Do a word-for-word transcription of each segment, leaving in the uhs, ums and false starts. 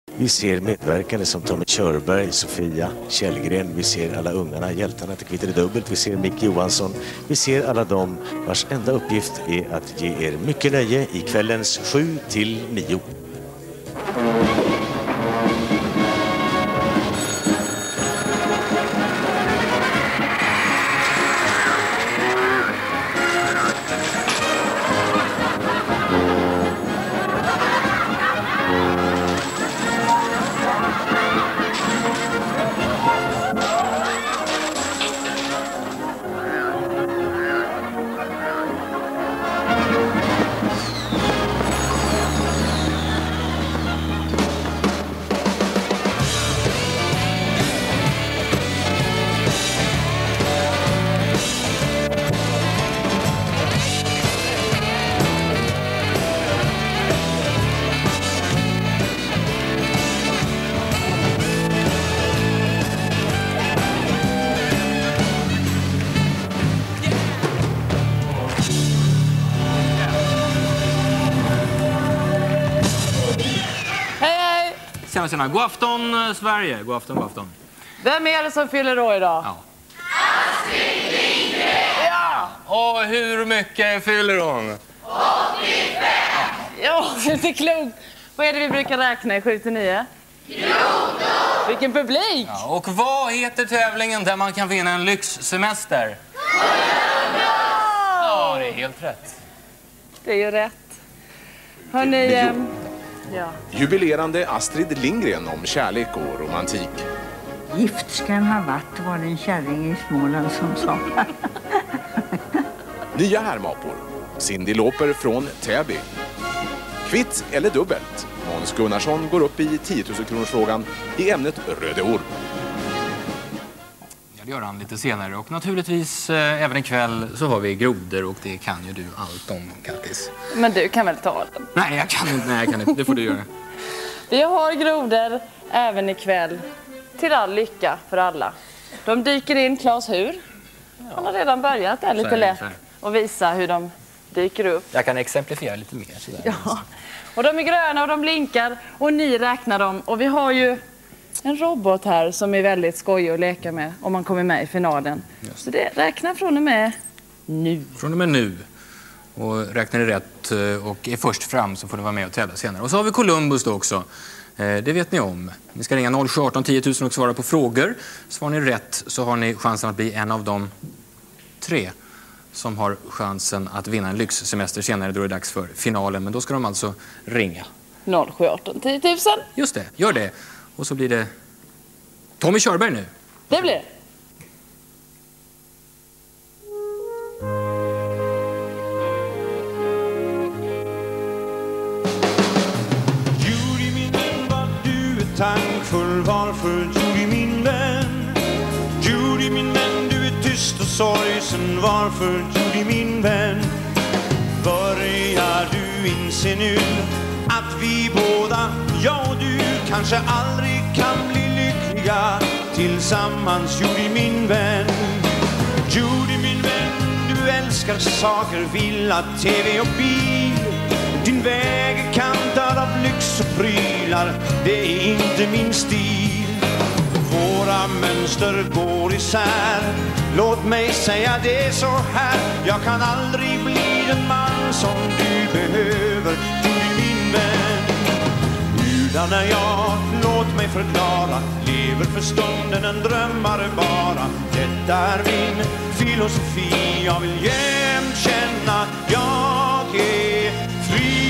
Vi ser medverkande som Tommy Körberg, Sofia Källgren. Vi ser alla ungarna, hjältarna till Kvitter dubbelt. Vi ser Mick Johansson. Vi ser alla dem vars enda uppgift är att ge er mycket nöje i kvällens sju till nio. Tjena, god afton Sverige, god afton, god afton. Vem är det som fyller år idag? Ja. Astrid Lindgren! Ja! Och hur mycket fyller hon? åttiofem! Ja, det är klokt. Vad är det vi brukar räkna i sju till nio? Grodor! Vilken publik! Ja, och vad heter tävlingen där man kan vinna en lyxsemester? Ja, det är helt rätt. Det är ju rätt. Hörrni, ehm, ja. Jubilerande Astrid Lindgren om kärlek och romantik. Gift ska han ha varit, var det en kärring i Småland som sa. Nya härmapor. Cindy Lauper från Täby. Kvitt eller dubbelt? Måns Gunnarsson går upp i tio tusen kronors frågan i ämnet Röde orm. Ja, det gör han lite senare. Och naturligtvis eh, även ikväll så har vi grodor och det kan ju du allt om, Kattis. Men du kan väl ta den? Nej, jag kan inte. Nej, jag kan inte. Det får du göra. Vi har grodor även ikväll. Till all lycka för alla. De dyker in, Claes hur? Han har redan börjat, det är lite lätt att visa hur de dyker upp. Jag kan exemplifiera lite mer. Sådär. Ja. Och de är gröna och de blinkar och ni räknar dem. Och vi har ju en robot här som är väldigt skojig att leka med om man kommer med i finalen. Så det räknar från och med nu. Från och med nu. Och räknar ni rätt och är först fram så får ni vara med och tävla senare. Och så har vi Columbus då också. Det vet ni om. Ni ska ringa noll sju arton tio tusen och svara på frågor. Svarar ni rätt så har ni chansen att bli en av de tre som har chansen att vinna en lyxsemester senare då det är dags för finalen. Men då ska de alltså ringa. noll sju arton tio tusen. Just det, gör det. Och så blir det Tommy Körberg nu. Det blir det. Tankfull varför Judy min vän, Judy min vän, du är tyst och sorgsen. Varför Judy min vän, börjar du inse nu att vi båda, jag och du, kanske aldrig kan bli lyckliga tillsammans. Judy min vän, Judy min vän, du älskar saker, villa, tv och bil. Din väg är kantad av lyx och prylar, det är inte min stil. Våra mönster går isär, låt mig säga det så här. Jag kan aldrig bli den man som du behöver, du är min vän. Utan är jag, låt mig förklara, lever för stunden en drömmare bara. Detta är min filosofi, jag vill jämt känna jag är fri.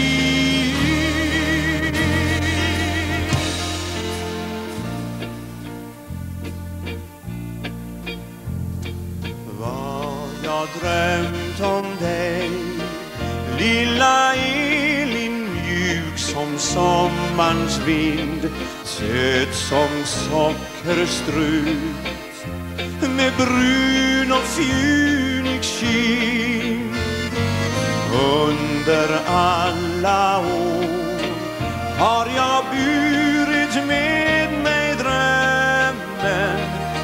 Vad jag drömt om dig, lilla Elin, mjuk som sommarns vind, söt som sockerstrut, med brun och fjunig kind. Under alla år har jag burit med mig drömmen,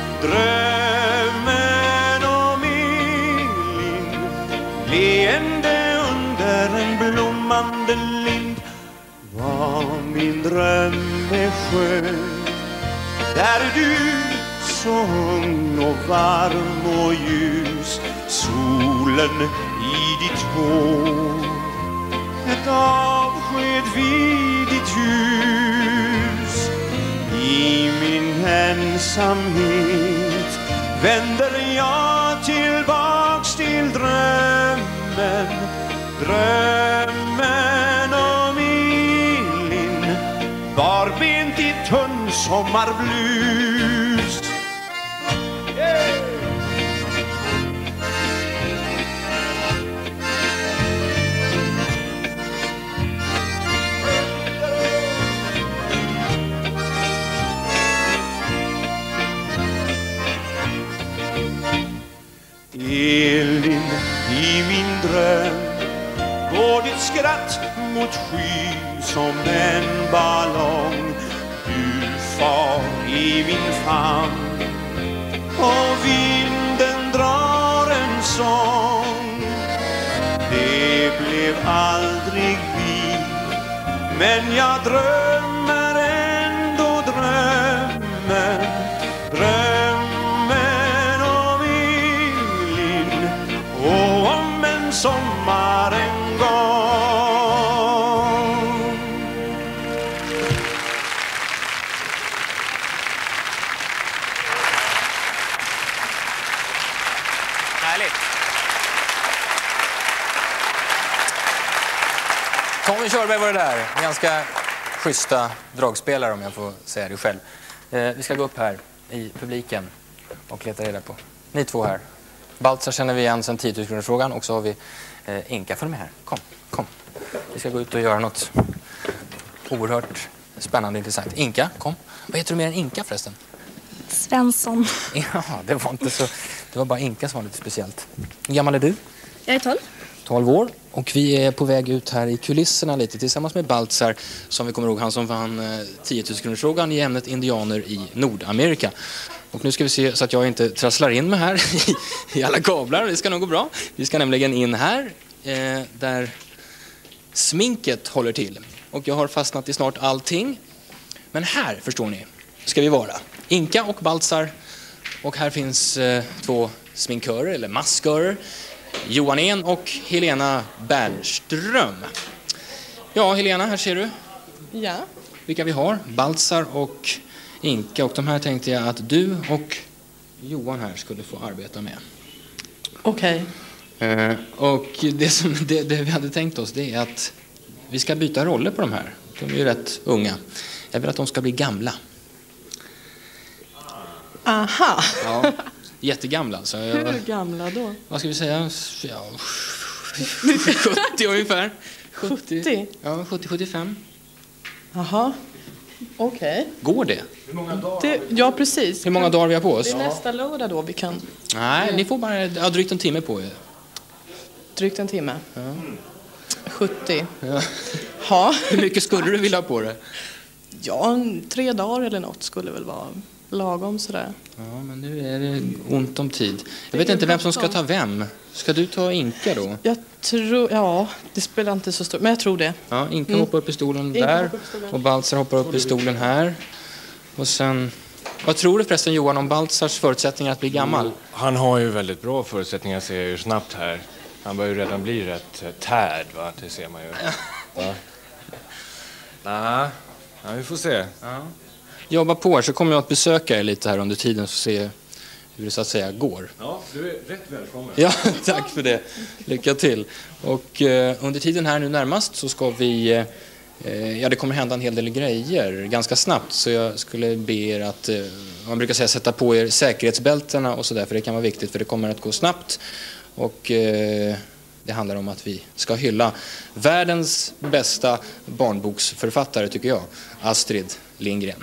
drömmen om Elin, leende under en blommande lind. Vad min dröm är sjö. Där är du så ung och varm och ljus, solen i ditt hår. Ett avsked vid ditt hus. I min ensamhet vänder jag tillbaks till drömmen. Drömmen om Elin, barbent i tunn sommarblus. Yeah. Elin, i min dröm går ditt skratt mot sky som en ballong. Du far i min famn och vinden drar en sång. Det blev aldrig vi, men jag drömmer ändå drömmen. Drömmen om Elin och om en sommar en gång. Härligt. Tommy Körberg var det där. Ganska schyssta dragspelare om jag får säga det själv. Eh, vi ska gå upp här i publiken och leta reda på. Ni två här. Baltzar känner vi igen sedan tio tusen kronor frågan och så har vi eh, Inka. Följ med här. Kom, kom. Vi ska gå ut och göra något oerhört spännande och intressant. Inka, kom. Vad heter du mer än Inka förresten? Svensson. Ja, det var inte så. Det var bara Inka som var lite speciellt. Hur gammal är du? Jag är tolv. tolv år. Och vi är på väg ut här i kulisserna lite tillsammans med Baltzar, som vi kommer ihåg, han som vann tio tusen kronor frågan i ämnet indianer i Nordamerika. Och nu ska vi se så att jag inte trasslar in mig här i, i alla kablar. Det ska nog gå bra. Vi ska nämligen in här eh, där sminket håller till. Och jag har fastnat i snart allting. Men här, förstår ni, ska vi vara. Inka och Baltzar. Och här finns eh, två sminkörer eller maskörer. Johan En och Helena Bernström. Ja, Helena, här ser du. Ja. Vilka vi har. Baltzar och Inka. Och de här tänkte jag att du och Johan här skulle få arbeta med. Okej. Okay. Eh, och det, som, det, det vi hade tänkt oss, det är att vi ska byta roller på de här. De är ju rätt unga. Jag vill att de ska bli gamla. Aha. Ja, jättegamla. Så jag, hur gamla då? Vad ska vi säga? Ja, sjuttio ungefär. sjuttio? Ja, sjuttio sjuttiofem. Jaha. Okej. Okay. Går det? Hur många dagar? det? Ja, precis. Hur många dagar vi har på oss? Det är nästa lördag då vi kan... Nej, ni får bara ja, drygt en timme på er. Drygt en timme? Ja. sjuttio. Ja. Ja. Hur mycket skulle du vilja ha på det? Ja, tre dagar eller något skulle väl vara lagom sådär. Ja, men nu är det ont om tid. Jag vet inte vem som ska ta vem. Ska du ta Inka då? Jag tror, ja, det spelar inte så stort, men jag tror det. Ja, Inka mm. hoppar upp i stolen där. Stolen. Och Baltzar hoppar upp i stolen här. Och sen... Vad tror du förresten, Johan, om Baltzars förutsättningar att bli gammal? Jo, han har ju väldigt bra förutsättningar, ser jag ju snabbt här. Han börjar ju redan bli rätt tärd, va? Det ser man ju. Ja. Nej, ja, vi får se. Ja. Jobba på, så kommer jag att besöka er lite här under tiden så se hur det så att säga går. Ja, du är rätt välkommen. Ja, tack för det. Lycka till. Och eh, under tiden här nu närmast så ska vi... Eh, ja, det kommer hända en hel del grejer ganska snabbt. Så jag skulle be er att... Eh, man brukar säga sätta på er säkerhetsbältena och sådär. För det kan vara viktigt, för det kommer att gå snabbt. Och... Eh, Det handlar om att vi ska hylla världens bästa barnboksförfattare, tycker jag, Astrid Lindgren.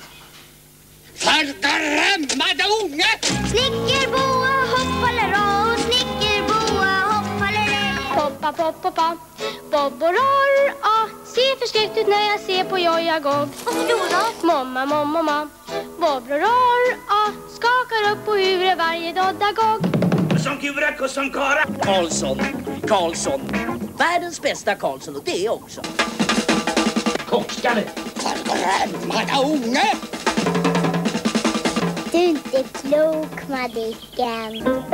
Fördrammade unge! Snickerboa, hoppalera, snickerboa, hoppalera. Poppa, poppa, poppa, bob och ror, ah, ser förskräckt ut när jag ser på jojagog. Och så då? Momma, momma, mamma, bob och ror, ah, skakar upp på huvudet varje doddagog. Som kura, kussom kara. Karlsson, Karlsson. Världens bästa Karlsson, och det är också. Kockskalle. Härmata unge! Du är inte klok, Madicken.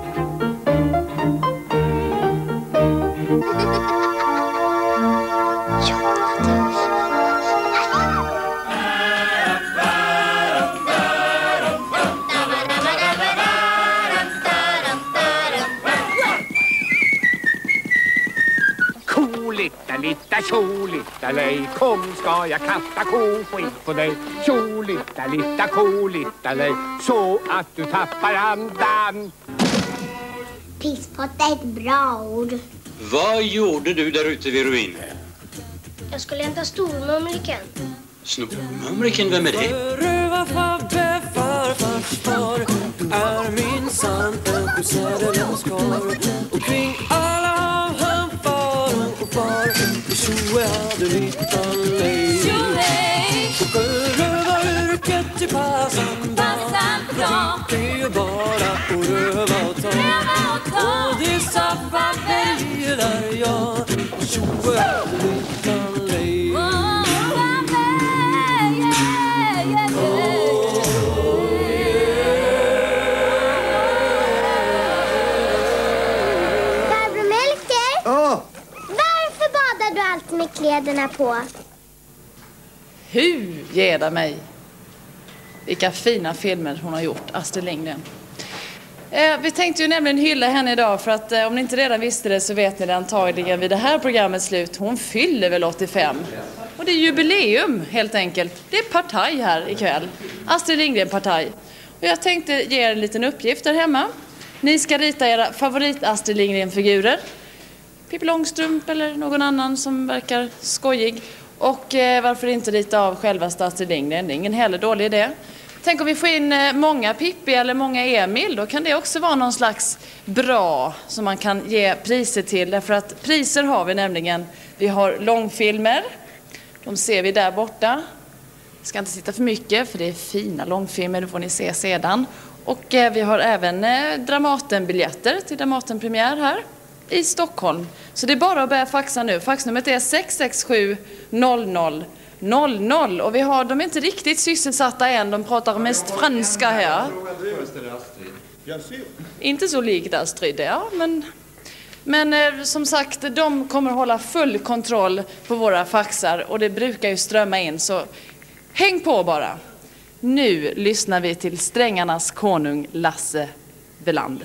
Litta, litta, tjo, litta, lej. Kom ska jag kasta koskit på dig. Tjo, litta, litta, ko, litta, lej. Så att du tappar andan. Pisspott är ett bra ord. Vad gjorde du där ute vid ruinen? Jag skulle hämta stormumriken. Stormumriken, vem är det? Röva Fabbe, farfars far är minsann en skötsädelskar. Och kring alla han far och far Tjoe hade littan lej. Och rövaryrket till passan bra. Det är ju bara att röva och ta. Och det sa Fabbe gillar jag. Tjoe hade littan lej. Med kläderna på. Hur ger det mig? Vilka fina filmer hon har gjort, Astrid Lindgren. Eh, vi tänkte ju nämligen hylla henne idag för att eh, om ni inte redan visste det så vet ni det antagligen vid det här programmets slut. Hon fyller väl åttiofem. Och det är jubileum helt enkelt. Det är partaj här ikväll. Astrid Lindgren-partaj. Och jag tänkte ge er en liten uppgift där hemma. Ni ska rita era favorit Astrid Lindgren-figurer. Pippi Långstrump eller någon annan som verkar skojig. Och eh, varför inte rita av själva Astrid Lindgren? Det är ingen heller dålig idé. Tänk om vi får in eh, många Pippi eller många Emil. Då kan det också vara någon slags bra som man kan ge priser till. Därför att priser har vi nämligen. Vi har långfilmer. De ser vi där borta. Jag ska inte sitta för mycket för det är fina långfilmer. Det får ni se sedan. Och eh, vi har även eh, Dramatenbiljetter till Dramatenpremiär här i Stockholm. Så det är bara att börja faxa nu. Faxnumret är sex sex sju noll noll noll noll. Och vi har, de är inte riktigt sysselsatta än. De pratar mest franska här. Inte så likt Astrid, ja. Men, men eh, som sagt, de kommer hålla full kontroll på våra faxar. Och det brukar ju strömma in. Så häng på bara. Nu lyssnar vi till Strängarnas konung Lasse Welander.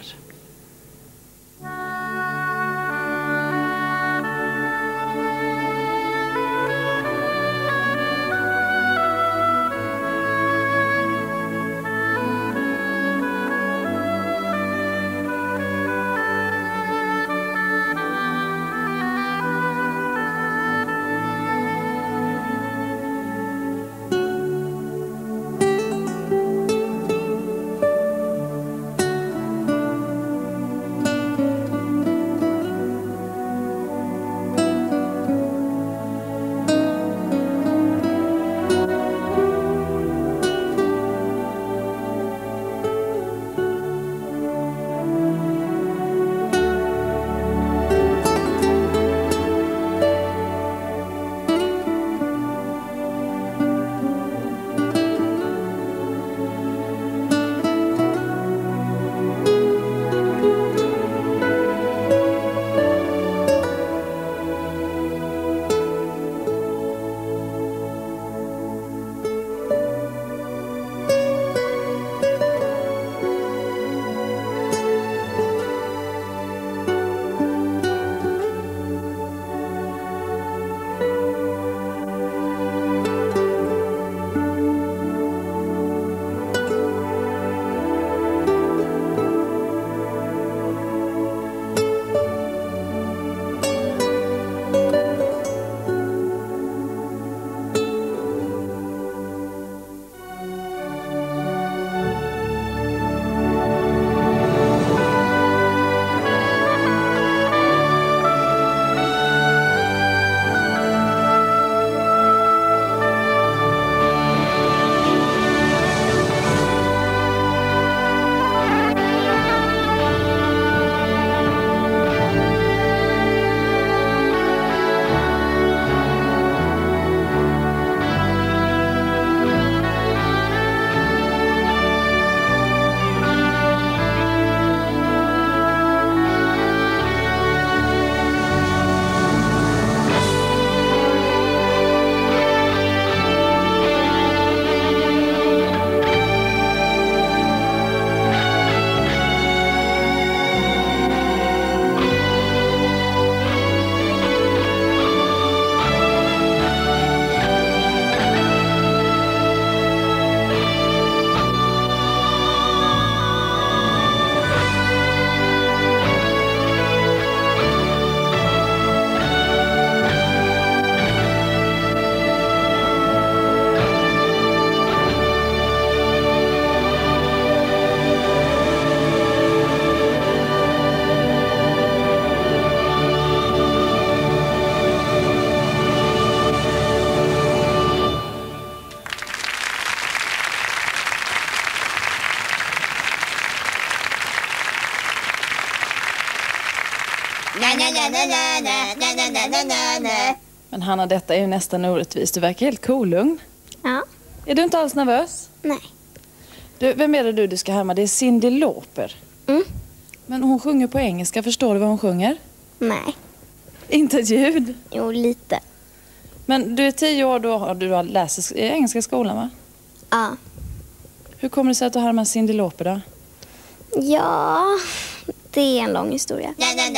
Men Hanna, detta är ju nästan orättvist. Du verkar helt kolugn. Ja. Är du inte alls nervös? Nej. Du, vem är det du, du ska härma? Det är Cyndi Lauper. Mm. Men hon sjunger på engelska. Förstår du vad hon sjunger? Nej. Inte ett ljud? Jo, lite. Men du är tio år, då har du läst i engelska skolan, va? Ja. Hur kommer det sig att du härmar Cyndi Lauper då? Ja, det är en lång historia.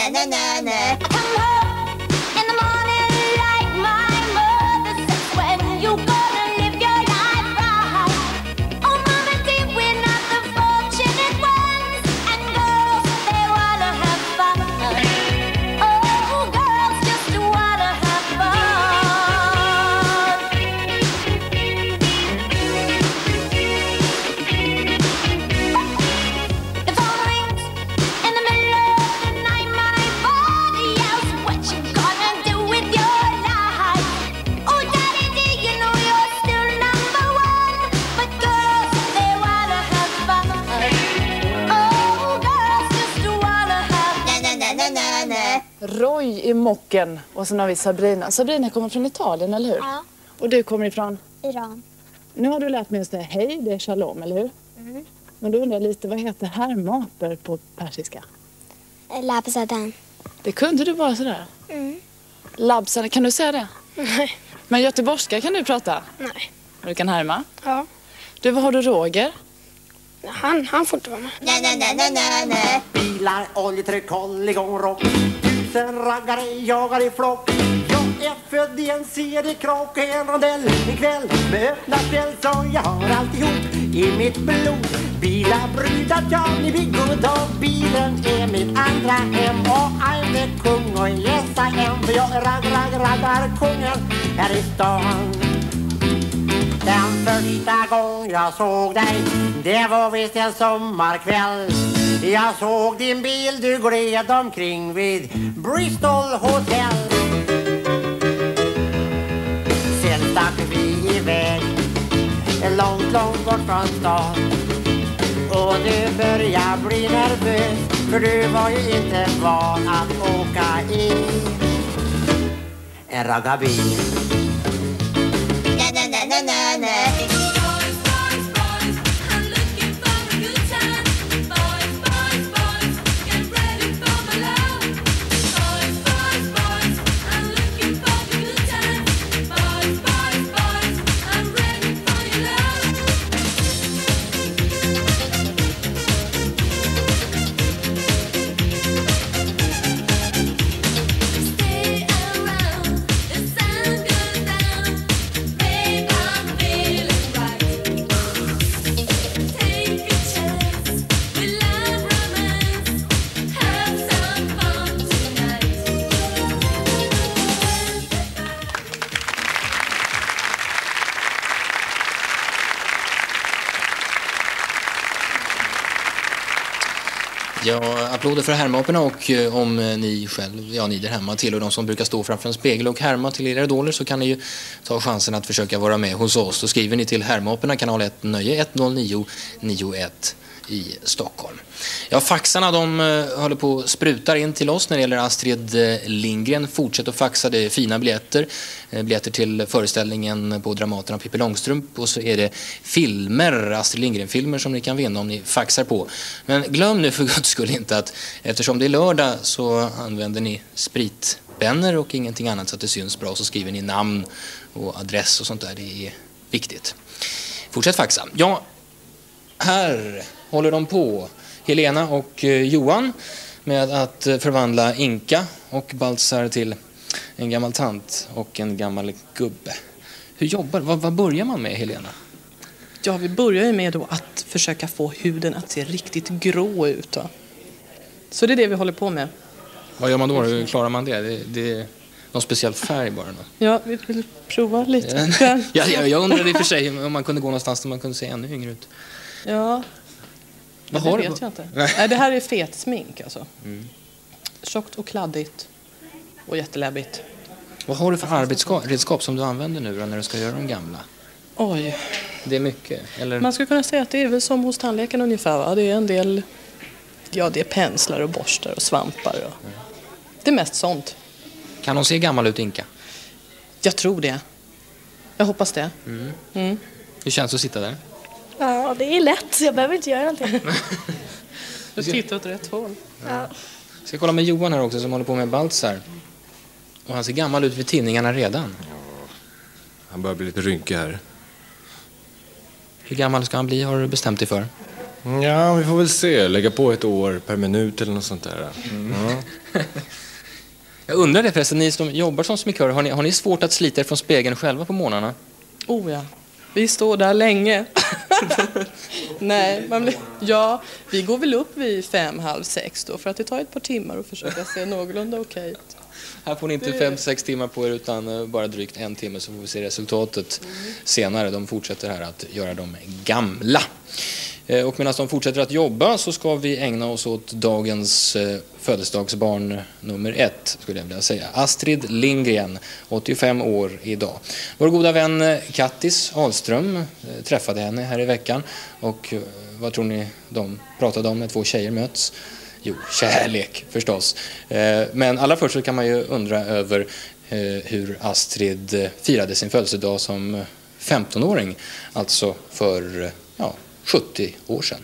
Roy i mocken och sen har vi Sabrina. Sabrina kommer från Italien, eller hur? Ja. Och du kommer ifrån? Iran. Nu har du lärt mig att säga hej, det är shalom, eller hur? Mm. Men då undrar jag lite, vad heter härmaper på persiska? Labzadan. Det kunde du bara sådär? Mm. Labzadan, kan du säga det? Nej. Men göteborgska kan du prata? Nej. Du kan härma? Ja. Du, vad har du Roger? Han, han får inte vara med. Nej, nej, nej, nej, nej, nej. Bilar, oljetryck, håll igång rock. Tusen raggare jagar i flock. Jag är född i en seriekrock, en rondell ikväll med öppna spjäll, så jag har alltihop i mitt blod. Bilar, brudar, ja, ni blir god, och bilen är mitt andra hem. Och I'm the kung och yes I am, för jag är ragg, ragg, raggar kungen här i stan. Den första gång jag såg dig, det var visst en sommarkväll. Jag såg din bil, du gled omkring vid Bristol Hotel. Sen stack vi iväg, långt, långt bort från stan. Och du började bli nervös, för du var ju inte van att åka i en raggarbil. Nej, nej, nej, nej, nej, nej. Ja, applåder för härmaperna, och om ni själv, ja ni där hemma tillhör de som brukar stå framför en spegel och härma till era idoler, så kan ni ju ta chansen att försöka vara med hos oss. Då skriver ni till härmaperna, kanal ett, nöje ett noll nio nio ett i Stockholm. Ja, faxarna de håller på att sprutar in till oss när det gäller Astrid Lindgren. Fortsätt att faxa, det är fina biljetter. Biljetter till föreställningen på Dramaten av Pippi Långstrump, och så är det filmer, Astrid Lindgren-filmer som ni kan vinna om ni faxar på. Men glöm nu för guds skull inte att eftersom det är lördag så använder ni spritbänner och ingenting annat så att det syns bra, så skriver ni namn och adress och sånt där. Det är viktigt. Fortsätt faxa. Ja, här håller de på, Helena och Johan, med att förvandla Inka och Baltzar till en gammal tant och en gammal gubbe. Hur jobbar, vad, vad börjar man med, Helena? Ja, vi börjar ju med då att försöka få huden att se riktigt grå ut. Då. Så det är det vi håller på med. Vad gör man då? Hur klarar man det? Det, det är någon speciell färg bara då? Ja, vi vill prova lite. ja, jag, jag undrade i och för sig om man kunde gå någonstans där man kunde se ännu yngre ut. Ja, vad det har vet du? jag inte. Nej, det här är fet smink alltså. Mm. Tjockt och kladdigt och jätteläbbigt. Vad har du för arbetsredskap som du använder nu då, när du ska göra de gamla? Oj. Det är mycket, eller? Man skulle kunna säga att det är väl som hos tandläkaren ungefär, va? Det är en del, ja det är penslar och borstar och svampar. Och... Det är mest sånt. Kan hon se gammal ut, Inka? Jag tror det. Jag hoppas det. Mm. Mm. Hur känns det att sitta där? Ja, det är lätt. Jag behöver inte göra någonting. Du tittar åt rätt håll. Ja. Jag ska kolla med Johan här också som håller på med Baltzar. Och han ser gammal ut vid tidningarna redan. Ja, han börjar bli lite rynkig här. Hur gammal ska han bli, har du bestämt dig för? Ja, vi får väl se. Lägga på ett år per minut eller något sånt där. Mm. Ja. Jag undrar det förresten, ni som jobbar som sminkör, har ni, har ni svårt att slita er från spegeln själva på morgnarna? Oh ja, vi står där länge. Nej, man blir, ja, vi går väl upp vid fem, halv sex då för att det tar ett par timmar att försöka se någorlunda okej. Här får ni inte Det- fem, sex timmar på er utan bara drygt en timme, så får vi se resultatet senare. De fortsätter här att göra dem gamla. Eh, Och medan de fortsätter att jobba så ska vi ägna oss åt dagens eh, födelsedagsbarn nummer ett, skulle jag vilja säga. Astrid Lindgren, åttiofem år idag. Vår goda vän eh, Kattis Ahlström eh, träffade henne här i veckan. Och eh, vad tror ni de pratade om när två tjejer möts? Jo, kärlek förstås. Eh, Men allra först så kan man ju undra över eh, hur Astrid eh, firade sin födelsedag som eh, femtonåring. Alltså för eh, ja, sjuttio år sedan.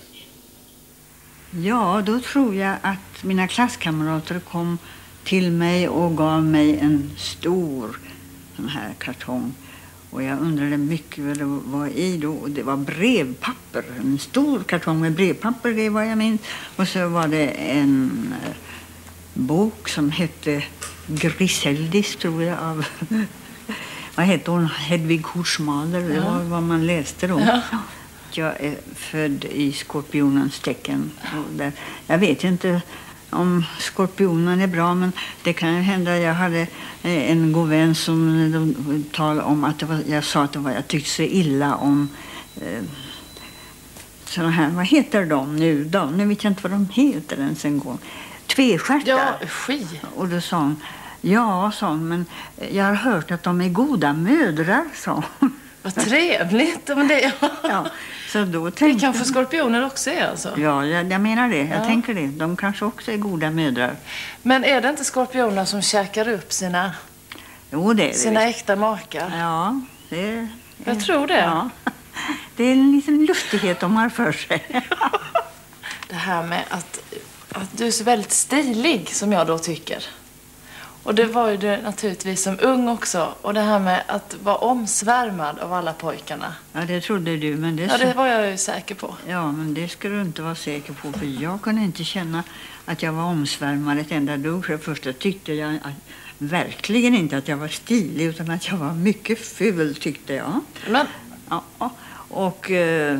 Ja, då tror jag att mina klasskamrater kom till mig och gav mig en stor sån här kartong. Och jag undrade mycket vad det var i då. Och det var brevpapper. En stor kartong med brevpapper, det var jag minns. Och så var det en eh, bok som hette Griseldis, tror jag, av... vad hette hon? Hedvig Horsmaler. Det var vad man läste då. Ja. Jag är född i skorpionens tecken. Och där, jag vet inte om skorpionen är bra, men det kan ju hända. Jag hade eh, en god vän som de talade om att det var, jag sa att det var, jag tyckte så illa om eh, sådana här, vad heter de nu då? Nu vet jag inte vad de heter ens en gång. Tvestjärtar. Ja, ski. Och då sa hon, ja, sa hon, men jag har hört att de är goda mödrar, sa hon. Vad trevligt. Men det, ja, så då det tänkte kanske skorpioner också är alltså. Ja, jag, jag menar det. Jag Ja. tänker det. De kanske också är goda mödrar. Men är det inte skorpioner som käkar upp sina, Jo, det är det. sina äkta makar? Ja, det är... Jag tror det. Ja. Det är en liten lustighet de har för sig. Det här med att, att du är så väldigt stilig, som jag då tycker. Och det var ju det naturligtvis som ung också. Och det här med att vara omsvärmad av alla pojkarna. Ja, det trodde du, men det... Ja, det var jag ju säker på. Ja, men det ska du inte vara säker på, för jag kunde inte känna att jag var omsvärmad ett enda dugg. För det första tyckte jag att, verkligen inte att jag var stilig, utan att jag var mycket ful, tyckte jag. Men... Ja, och eh,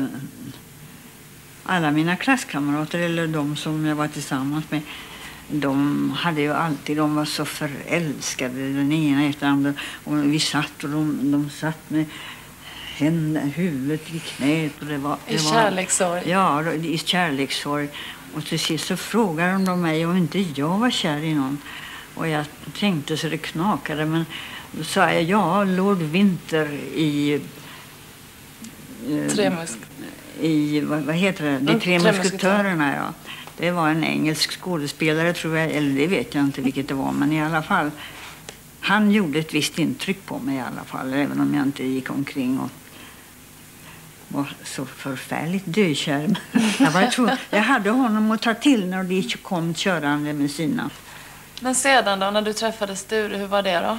alla mina klasskamrater, eller de som jag var tillsammans med, de hade ju alltid, de var så förälskade, den ena efter andra. Och vi satt och de, de satt med händerna, huvudet i knät. Och det var, det I var, kärlekssorg. Ja, i kärlekssorg. Och till sist så frågade de mig om inte jag var kär i någon. Och jag tänkte så det knakade, men då sa jag, ja, Lord Winter i... Eh, Tre musk... I, vad, vad heter det? De Mm, tre Tre musketörerna, ja. Det var en engelsk skådespelare, tror jag, eller det vet jag inte vilket det var, men i alla fall, han gjorde ett visst intryck på mig i alla fall, även om jag inte gick omkring och var så förfärligt dödkär. Jag, var, jag, tror, jag hade honom att ta till när de kom körande med sina. Men sedan då, när du träffade Sture, hur var det då?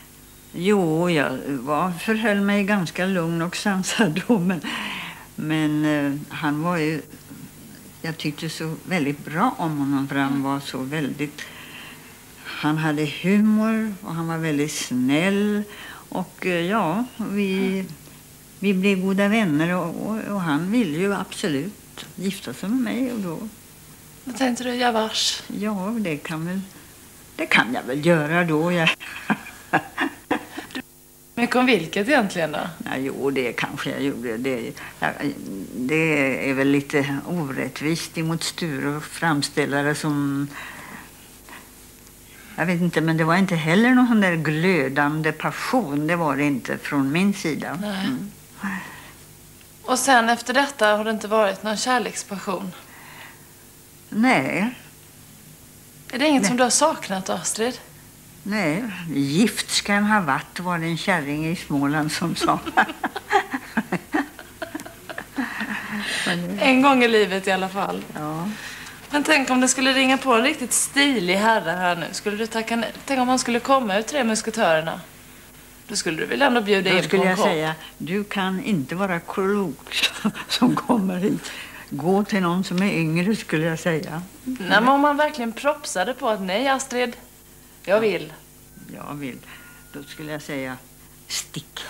Jo, jag var, förhöll mig ganska lugn och sansad då, men, men eh, han var ju, jag tyckte så väldigt bra om honom, för han var så väldigt, han hade humor och han var väldigt snäll, och eh, ja, vi, vi blev goda vänner, och, och, och han ville ju absolut gifta sig med mig, och då... Vad tänkte du, jag vars? Ja, det kan väl, det kan jag väl göra då, jag... Mycket om vilket egentligen då? Ja, jo, det kanske jag gjorde. Det, ja, det är väl lite orättvist emot Sture och framställare som... Jag vet inte, men det var inte heller någon sån där glödande passion. Det var det inte från min sida. Nej. Mm. Och sen efter detta har det inte varit någon kärlekspassion? Nej. Är det inget Nej. som du har saknat, Astrid? Nej, gift ska en ha varit, var det en kärring i Småland som sa. En gång i livet i alla fall. Ja. Men tänk om det skulle ringa på en riktigt stilig herre här nu. Skulle du tacka nej? Tänk om han skulle komma ut Tre musketörerna. Då skulle du väl ändå bjuda Då in skulle på en jag kopp. säga, du kan inte vara klok som kommer hit. Gå till någon som är yngre, skulle jag säga. Nej, men om man verkligen propsade på att nej, Astrid, jag vill. Jag vill. Då skulle jag säga, stick.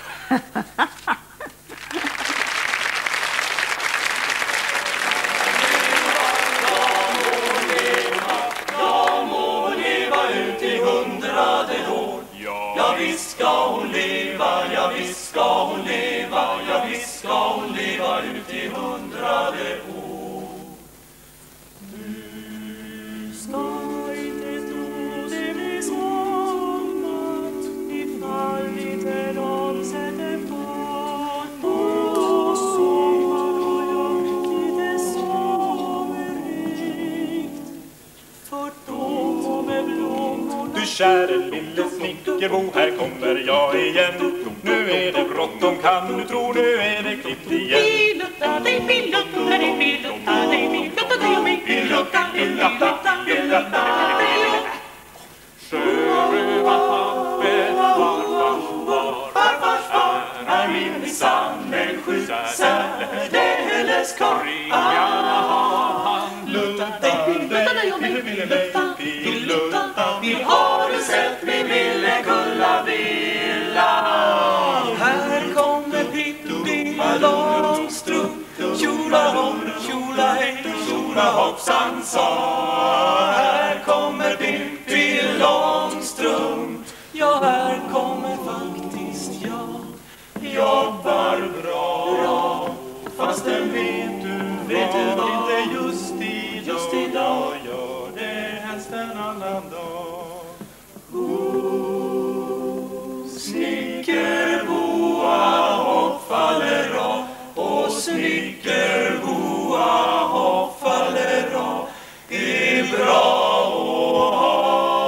Ja, visst ska hon leva, ja, visst ska hon leva, ja, visst ska hon leva ut i hundrade år. Du ska inte tro det blir sommar ifall inte de sätter fart på sommar och jag lite sommarrikt. För då kommer blommorna. Du käre lille snickerbo, här kommer jag igen. Nu är det bråttom, kan du tro, nu är det klippt igen. Pilutta dig, pilutta dig, pilutta dig, pilutta dig, pilutta dig, pilutta dig. Sjörövarhavet, farfars far, är minsann en sjuk särdeles karl. Ringarna har han, lutta dig, pilutta dig, pilutta dig, pilutta. Vi har du sett min lille Kulla-Villa. Här kommer Pippi Långstrump, tjola-hom, tjola-hej, tjola-hoppsan sa. Här kommer Pippi Långstrump, ja, här kommer faktiskt jag. Jobbar bra, fast den vet du, vet du inte just idag, just idag gör det helst en annan dag. Oh, snickerboa hopp faller av, och snickerboa hopp faller av, är bra att ha.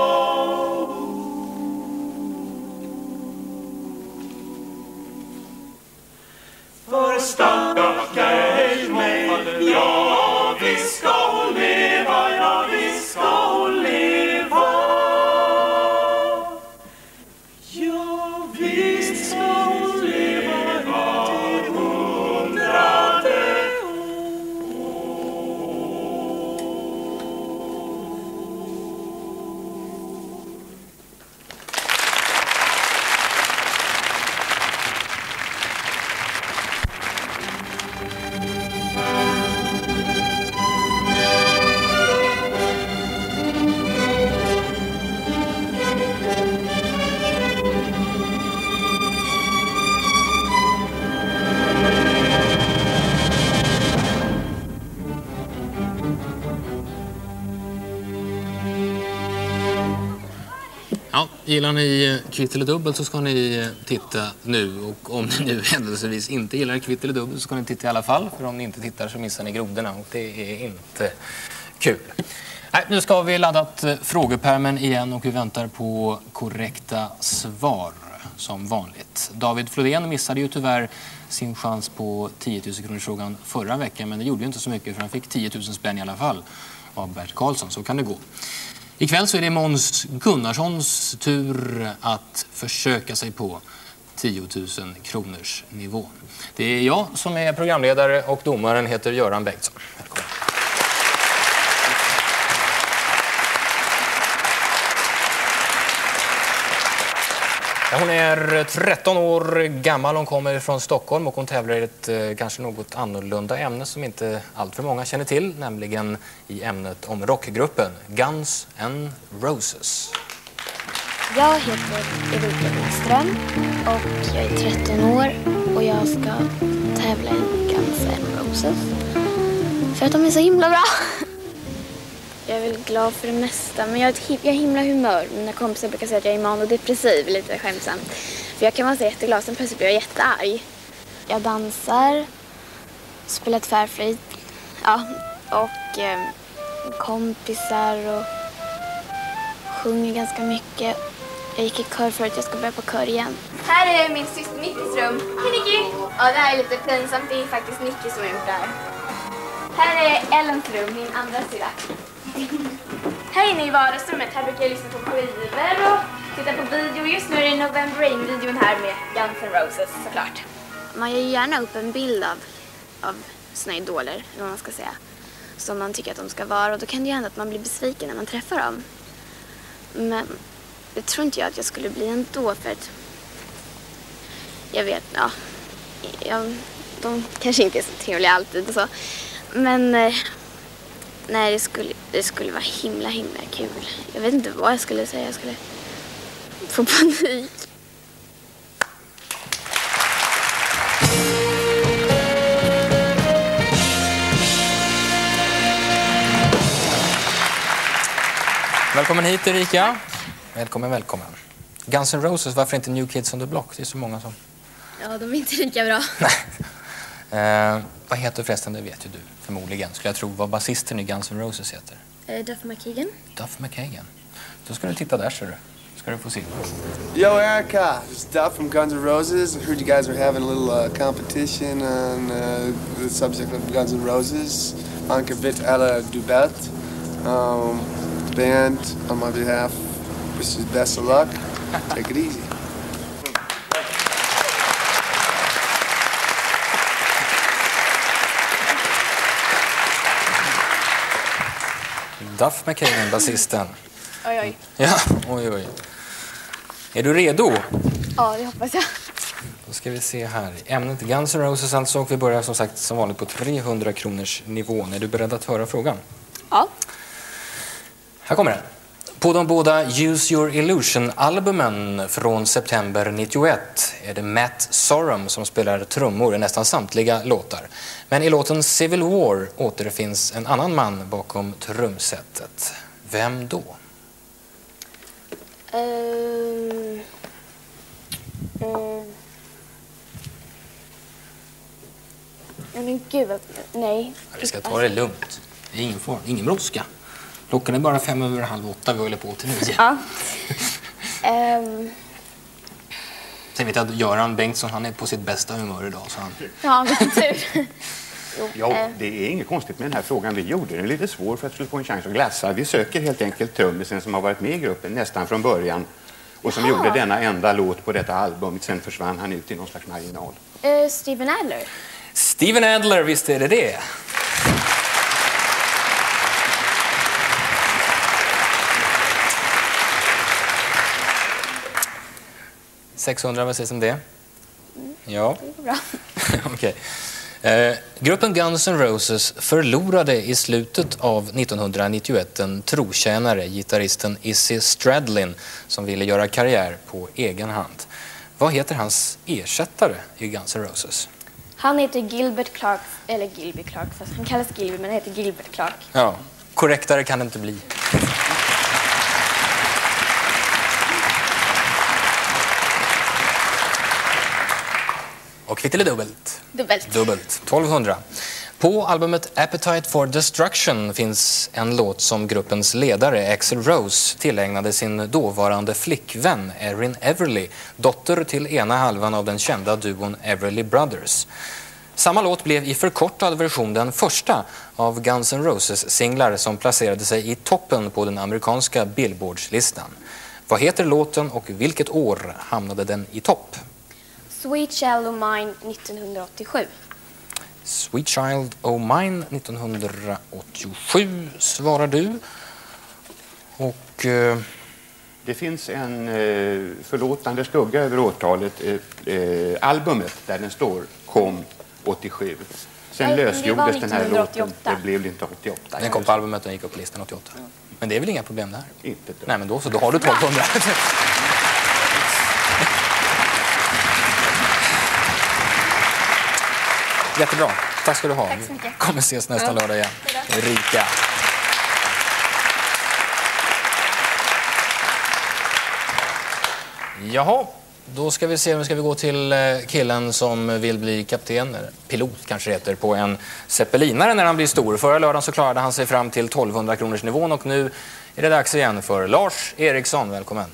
För stackars mig, ja, visst ska hon leva, ja, visst ska hon leva. Ja, visst ska hon leva till hundrade Ja, gillar ni Kvitt eller dubbelt så ska ni titta nu, och om ni nu händelsevis inte gillar Kvitt eller dubbelt så ska ni titta i alla fall, för om ni inte tittar så missar ni grodorna och det är inte kul. Nej, nu ska vi laddat frågepärmen igen och vi väntar på korrekta svar som vanligt. David Flodén missade ju tyvärr sin chans på tio tusen kronors frågan förra veckan, men det gjorde ju inte så mycket för han fick tio tusen spänn i alla fall av Bert Karlsson, så kan det gå. Ikväll så är det Måns Gunnarssons tur att försöka sig på tio tusen kronors nivån. Det är jag som är programledare och domaren heter Göran Bengtsson. Välkommen. Hon är tretton år gammal, hon kommer från Stockholm och hon tävlar i ett eh, kanske något annorlunda ämne som inte allt för många känner till, nämligen i ämnet om rockgruppen Guns N' Roses. Jag heter Erika Lindström och jag är tretton år och jag ska tävla i Guns N' Roses för att de är så himla bra. Jag är väl glad för det mesta, men jag är, ett, jag är himla humör. Mina kompisar brukar säga att jag är manodepressiv, lite skämtsamt. För jag kan vara så jätteglad, sen plötsligt blir jag jättearg. Jag dansar, spelar tvärflöjt, ja, och eh, kompisar och sjunger ganska mycket. Jag gick i kör för att jag ska börja på kör igen. Här är min syster Nickis rum. Hej Nicky! Ja, det här är lite pinsamt. Det är faktiskt Nicky som har gjort det här. Här är Ellens rum, min andra sida. Här inne i vardagsrummet, här brukar jag lyssna på skivor och titta på video. Just nu är det November Rain-videon här med Guns N' Roses, såklart. Man gör ju gärna upp en bild av, av sina idoler, eller vad man ska säga, som man tycker att de ska vara. Och då kan det ju hända att man blir besviken när man träffar dem. Men det tror inte jag att jag skulle bli ändå, för att jag vet, ja, jag, de kanske inte är så trevliga alltid och så. Men eh, nej, det skulle, det skulle vara himla, himla kul. Jag vet inte vad jag skulle säga. Jag skulle få panik. Välkommen hit, Erika. Välkommen, välkommen. Guns N' Roses, varför inte New Kids on the Block? Det är så många som... Ja, de är inte lika bra. Eh, vad heter förresten, det vet ju du förmodligen. Skulle jag tro vad basisten i Guns N' Roses heter. Uh, Duff McKagan. Duff McKagan. Då ska du titta där, ser du. Ska du få se. Yo, Erica, it's Duff from Guns N' Roses. I heard you guys were having a little uh, competition on uh, the subject of Guns N' Roses. Ankavit alla Dubelt. Um, the band, on my behalf, wishes you best of luck. Take it easy. Duff McKagan, basisten. Oj, oj. Ja, oj, oj. Är du redo? Ja, det hoppas jag. Då ska vi se här. Ämnet Guns N' Roses alltså, och vi börjar som sagt som vanligt på trehundra kronors nivån. Är du beredd att höra frågan? Ja. Här kommer den. På de båda Use Your Illusion-albumen från september nittioett är det Matt Sorum som spelar trummor i nästan samtliga låtar. Men i låten Civil War återfinns en annan man bakom trumsetet. Vem då? Um, um, men gud, nej. Vi ska ta det lugnt. Det är ingen far, ingen brådska. Klockan är bara fem över halv åtta, vi håller på till nio. Ja. um, Sen vet jag att Göran Bengtsson, han är på sitt bästa humör idag. Så han... Ja, vilken tur. Ja, det är inget konstigt med den här frågan vi gjorde. Den är lite svår för att skulle få en chans att glassa. Vi söker helt enkelt trummisen som har varit med i gruppen nästan från början. Och som Aha. gjorde denna enda låt på detta album. Sen försvann han ut i någon slags marginal. Uh, Steven Adler. Steven Adler, visst är det det. sexhundra, vad sägs om det? Ja. Det går bra. Okej. Eh, gruppen Guns N' Roses förlorade i slutet av nittonhundranittioett en trotjänare, gitarristen Izzy Stradlin, som ville göra karriär på egen hand. Vad heter hans ersättare i Guns N' Roses? Han heter Gilbert Clark, eller Gilby Clark, fast han kallas Gilby, men han heter Gilbert Clark. Ja, korrektare kan det inte bli. Och kvitt eller dubbelt? Dubbelt. Dubbelt. tolvhundra. På albumet Appetite for Destruction finns en låt som gruppens ledare Axl Rose tillägnade sin dåvarande flickvän Erin Everly, dotter till ena halvan av den kända duon Everly Brothers. Samma låt blev i förkortad version den första av Guns N' Roses singlar som placerade sig i toppen på den amerikanska Billboardslistan. Vad heter låten och vilket år hamnade den i topp? Sweet Child O' Mine nittonhundraåttiosju. Sweet Child O' Mine nittonhundraåttiosju svarar du. Och eh... det finns en eh, förlåtande skugga över årtalet, eh, eh, albumet där den står kom åttiosju. Sen Nej, lösgjordes den här låten. Det blev inte åttioåtta. Den kom på albumet och gick upp på listan åttioåtta. Mm. Men det är väl inga problem där? Inte då. Nej, men då så, då har du tolvhundra. Jättebra. Tack ska du ha. Tack så mycket. Vi kommer ses nästa Ja. lördag igen. Rika. Jaha, Då ska vi se, nu ska vi gå till killen som vill bli kapten, pilot kanske det heter, på en zeppelinare när han blir stor. Förra lördagen så klarade han sig fram till tolvhundra kronors nivån och nu är det dags igen för Lars Eriksson. Välkommen.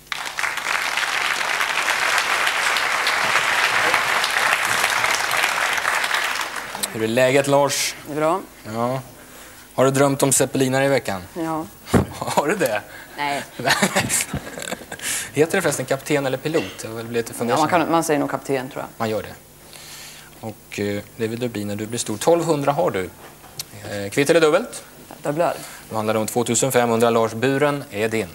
Hur är läget, Lars? Det är bra. Ja. Har du drömt om zeppelinare i veckan? Ja. Har du det? Nej. Heter det förresten kapten eller pilot? Jag vill bli lite fundersam. Ja, man, kan, man säger nog kapten, tror jag. Man gör det. Och eh, det vill du bli när du blir stor. tolvhundra har du. Eh, kvitt eller dubbelt? Dubblar. Då handlar det om tvåtusenfemhundra. Lars, buren är din.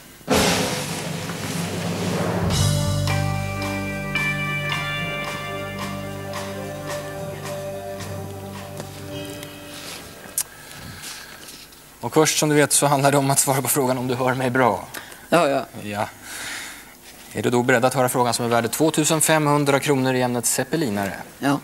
Och först, som du vet, så handlar det om att svara på frågan om du hör mig bra. Ja, ja. Ja. Är du då beredd att höra frågan som är värd tvåtusenfemhundra kronor i ämnet zeppelinare? Ja.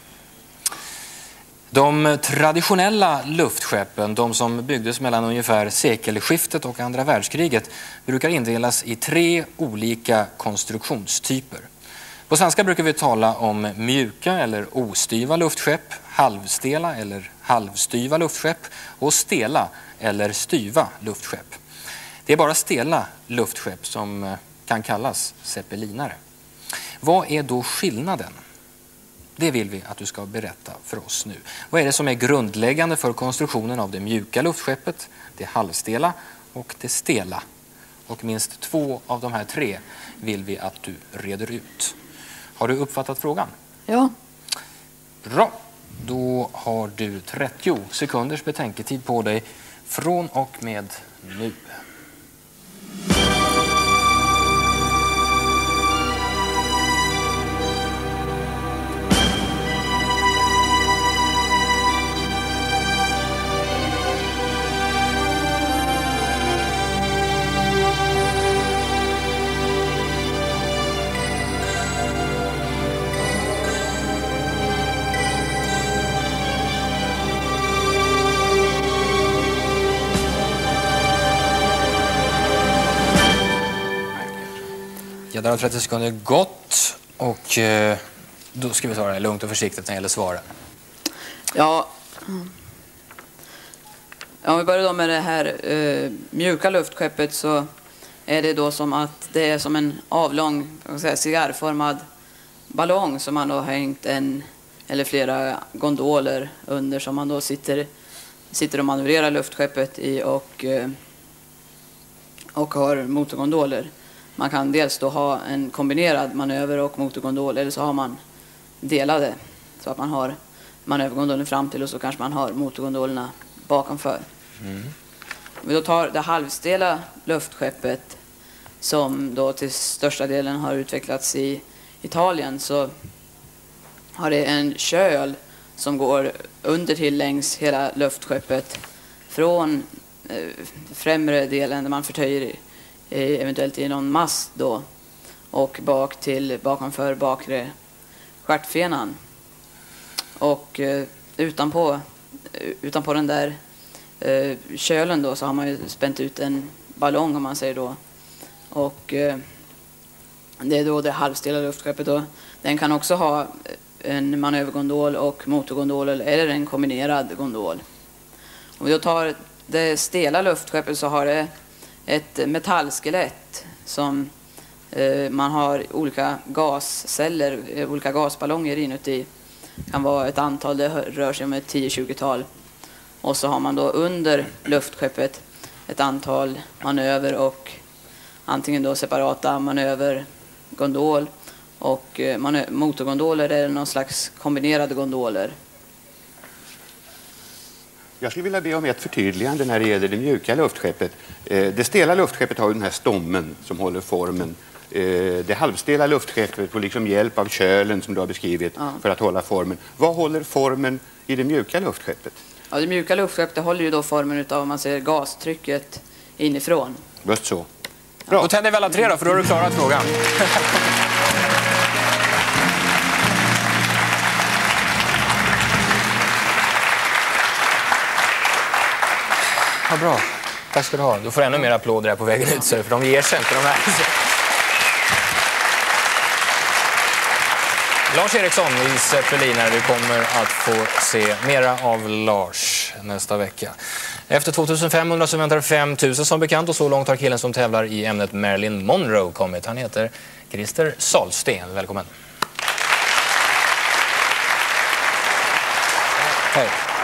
De traditionella luftskeppen, de som byggdes mellan ungefär sekelskiftet och andra världskriget, brukar indelas i tre olika konstruktionstyper. På svenska brukar vi tala om mjuka eller ostyva luftskepp, halvstela eller halvstyva luftskepp och stela eller styva luftskepp. Det är bara stela luftskepp som kan kallas zeppelinare. Vad är då skillnaden? Det vill vi att du ska berätta för oss nu. Vad är det som är grundläggande för konstruktionen av det mjuka luftskeppet, det halvstela och det stela? Och minst två av de här tre vill vi att du reder ut. Har du uppfattat frågan? Ja. Bra. Då har du trettio sekunders betänketid på dig från och med nu. Ja, där har trettio sekunder gått och eh, då ska vi ta det lugnt och försiktigt när det gäller svaren. Ja, ja, om vi börjar då med det här eh, mjuka luftskeppet, så är det då som att det är som en avlång, vad ska jag säga, cigarrformad ballong som man då har hängt en eller flera gondoler under, som man då sitter, sitter och manövrerar luftskeppet i och, eh, och har motorgondoler. Man kan dels då ha en kombinerad manöver och motorgondol, eller så har man delade. Så att man har manövergondolen fram till och så kanske man har motorgondolerna bakomför. Mm. Om vi då tar det halvstela luftskeppet som då till största delen har utvecklats i Italien, så har det en köl som går under till längs hela luftskeppet från eh, främre delen där man förtöjer eventuellt i någon mast då, och bak till bakomför bakre stjärtfenan. Och eh, utanpå, utanpå den där eh, kölen då, så har man ju spänt ut en ballong, om man säger då. Och eh, det är då det halvstela luftskeppet då. Den kan också ha en manövergondol och motorgondol, eller en kombinerad gondol. Om vi då tar det stela luftskeppet, så har det ett metallskelett som eh, man har olika gasceller, eh, olika gasballonger inuti. Det kan vara ett antal, det rör sig om ett tio tjugo-tal. Och så har man då under luftskeppet ett antal manöver och antingen då separata manövergondol och eh, manö- motorgondoler eller någon slags kombinerade gondoler. Jag skulle vilja be om ett förtydligande när det gäller det mjuka luftskeppet. Det stela luftskeppet har ju den här stommen som håller formen. Det halvstela luftskeppet får liksom hjälp av kölen som du har beskrivit, ja, för att hålla formen. Vad håller formen i det mjuka luftskeppet? Ja, det mjuka luftskeppet håller ju då formen utav, om man ser, gastrycket inifrån. Just så. Bra. Då tänder vi alla tre då, för då har du klarat frågan. Vad bra. Tack ska du ha. Du får ännu mer applåder här på vägen ut, för de ger sig inte de här. Lars Eriksson i Zeppeliner. Vi kommer att få se mera av Lars nästa vecka. Efter tvåtusenfemhundra så väntar fem tusen som bekant, och så långt har killen som tävlar i ämnet Marilyn Monroe kommit. Han heter Christer Salsten. Välkommen. Hej.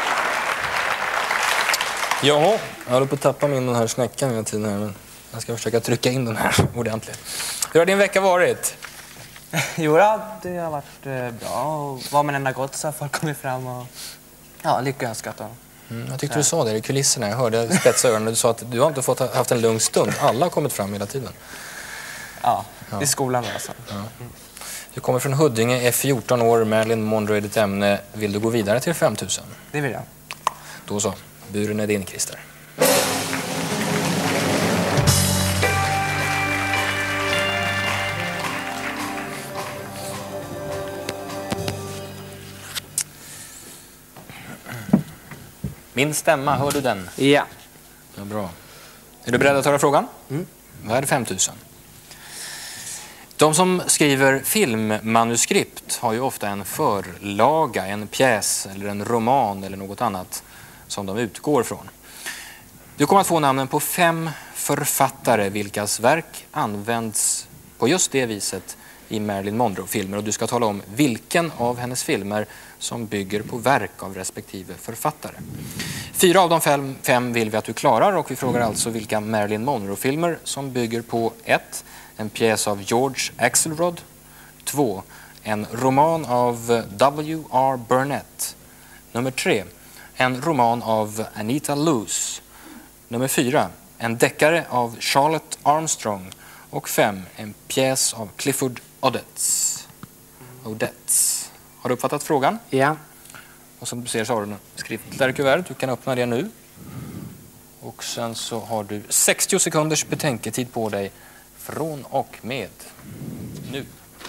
Jaha, jag håller på att tappa min den här snäckan hela tiden här, men jag ska försöka trycka in den här ordentligt. Hur har din vecka varit? Jo, det har varit eh, bra. Och var man än har gått så har folk kommit fram och ja, lyckönskat. Och... Mm, jag tyckte du sa det i kulisserna. Jag hörde spetsa öronen. Du sa att du har inte fått haft en lugn stund. Alla har kommit fram hela tiden. Ja, ja. i skolan alltså. Ja. Du kommer från Huddinge, är fjorton år, Marilyn Monroe är ditt ämne. Vill du gå vidare till fem tusen? Det vill jag. Då så. Buren är din, Christer. Min stämma, hör du den? Ja. Ja, bra. Är du beredd att höra frågan? Mm. Vad är det fem tusen? De som skriver filmmanuskript har ju ofta en förlaga, en pjäs eller en roman eller något annat som de utgår från. Du kommer att få namnen på fem författare vilkas verk används på just det viset i Marilyn Monroe-filmer, och du ska tala om vilken av hennes filmer som bygger på verk av respektive författare. Fyra av de fem, fem vill vi att du klarar, och vi frågar alltså vilka Marilyn Monroe-filmer som bygger på ett. En pjäs av George Axelrod. två. En roman av W R Burnett. Nummer tre. En roman av Anita Loos. Nummer fyra. En deckare av Charlotte Armstrong. Och fem. En pjäs av Clifford Odets. Odets. Har du uppfattat frågan? Ja. Och som du ser så har du en skriftlig kuvert. Du kan öppna det nu. Och sen så har du sextio sekunders betänketid på dig från och med nu.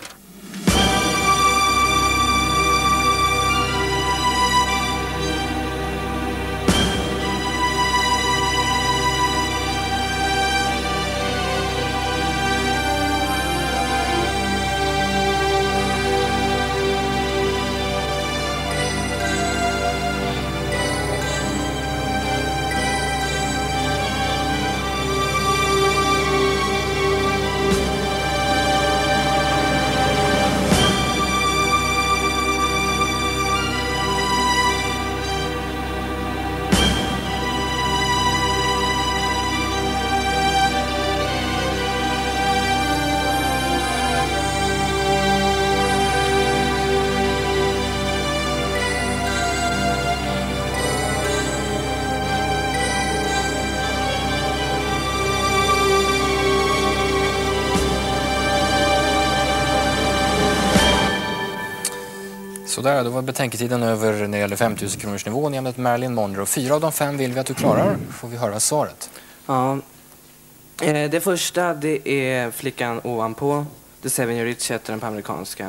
Så där, då var betänketiden över när det gäller fem tusen kronors nivån i ämnet Marilyn Monroe. Fyra av de fem vill vi att du klarar. Får vi höra svaret? Ja. Det första, det är Flickan ovanpå. The Seven Year Itch heter den på amerikanska.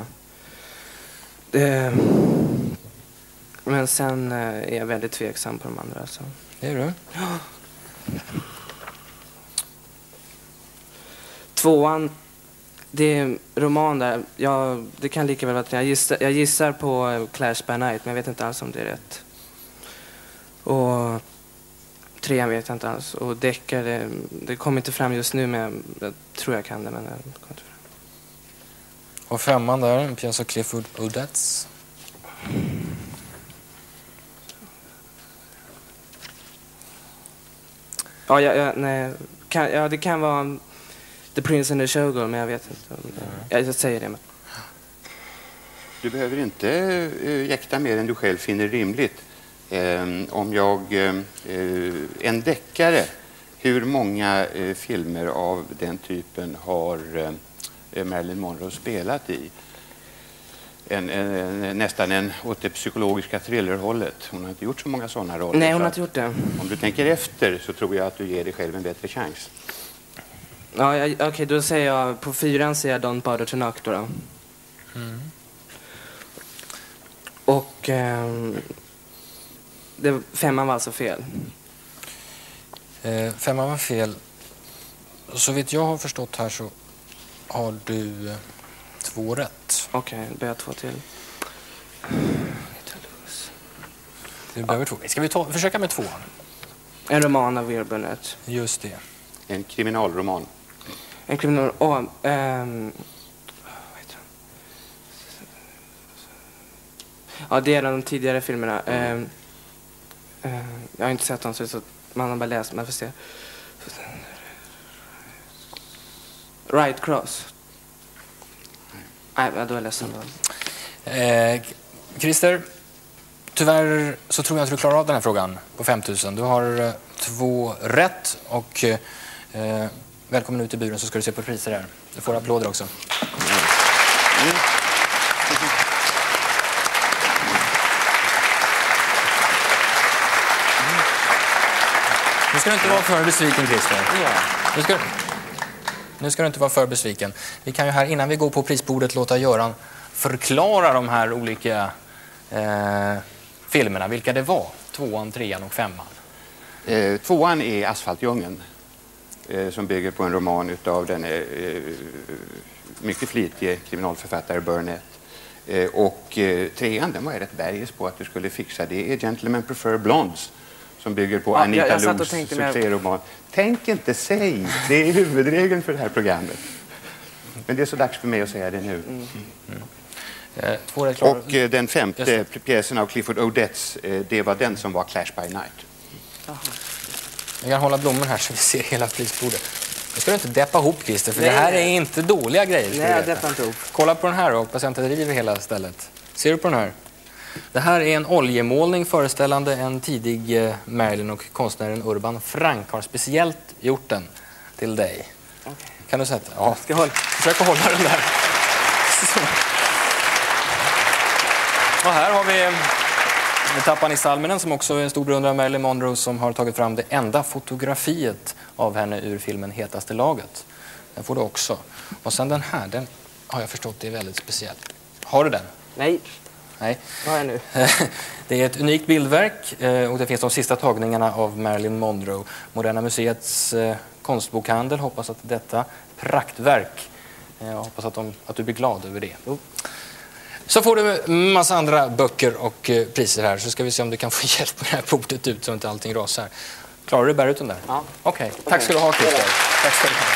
Men sen är jag väldigt tveksam på de andra. Alltså. Det är du? Ja. Tvåan, det är en roman där. Jag, det kan lika väl vara att jag gissar, jag gissar på Clash by Night, men jag vet inte alls om det är rätt. Och trean vet jag inte alls. Och Deckare, det, det kommer inte fram just nu, men jag, jag tror jag kan det. Men jag kommer inte fram. Och femman där, en pjäs av Clifford Odets. Ja, ja, ja, nej, kan, ja, det kan vara The Prince and the Showgirl, men jag vet inte. Om det, jag, jag säger det. Men. Du behöver inte uh, jäkta mer än du själv finner rimligt. Um, om jag... Uh, en deckare, hur många uh, filmer av den typen har uh, Marilyn Monroe spelat i? En, en, en, nästan en åt det psykologiska thrillerhållet. Hon har inte gjort så många sådana roller. Nej, hon har inte gjort det. Om du tänker efter så tror jag att du ger dig själv en bättre chans. Ja, okej, okay, då säger jag på fyran säger jag Don't Bother to Knock då. då. Mm. Och eh, det, femman var alltså fel. Eh, femman var fel. Så vitt jag har förstått här så har du eh, två rätt. Okej, okay, ber jag två till. Du behöver två. Ska vi ta, försöka med två? En roman av Weir Burnett. Just det. En kriminalroman. En kriminal... Oh, um, vad heter den? Ja, det är de tidigare filmerna. Um, uh, jag har inte sett dem, så man har bara läst. Man får se. Right Cross. Nej, då är jag ledsen. Eh, Christer, tyvärr så tror jag att du klarar av den här frågan på fem tusen. Du har eh, två rätt och eh, välkommen ut i buren så ska du se på priser här. Du får applåder också. Mm. Nu ska du inte vara för besviken, Christer. Nu ska, nu ska du inte vara för besviken. Vi kan ju här, innan vi går på prisbordet, låta Göran förklara de här olika eh, filmerna. Vilka det var? Tvåan, trean och femman. Eh, tvåan är Asfaltdjungeln. Eh, som bygger på en roman utav den eh, mycket flitige kriminalförfattare Burnett. Eh, och eh, trean, den var jag rätt bergis på att du skulle fixa. Det är Gentlemen Prefer Blondes. Som bygger på ja, Anita jag, jag Loos succéroman. Tänk inte säg, det är huvudregeln för det här programmet. Men det är så dags för mig att säga det nu. Mm. Mm. Eh, två och eh, den femte yes. pjäsen av Clifford Odets, eh, det var den som var Clash by Night. Aha. Jag kan hålla blommor här så vi ser hela prisbordet. Nu ska du inte deppa ihop, Christer, för nej, det här är inte dåliga grejer. Nej, jag deppar inte ihop. Kolla på den här och hoppas jag inte driver hela stället. Ser du på den här? Det här är en oljemålning föreställande en tidig eh, Marilyn, och konstnären Urban Frank har speciellt gjort den till dig. Okay. Kan du sätta? Ja, ska jag hålla. Försök att hålla den där. Så. Och här har vi Tappan i Salminen, som också är en stor beundrare av Marilyn Monroe, som har tagit fram det enda fotografiet av henne ur filmen Hetaste laget. Den får du också. Och sen den här, den har jag förstått det är väldigt speciellt. Har du den? Nej. Nej. Vad är nu? Det är ett unikt bildverk och det finns de sista tagningarna av Marilyn Monroe. Moderna museets konstbokhandel hoppas att detta praktverk, jag hoppas att, de, att du blir glad över det. Så får du massa andra böcker och priser här, så ska vi se om du kan få hjälp med det här bordet ut så inte allting rasar. Klarar du bära ut den där? Ja. Okej, okay. Tack ska du ha, Christer. Tack ska du ha.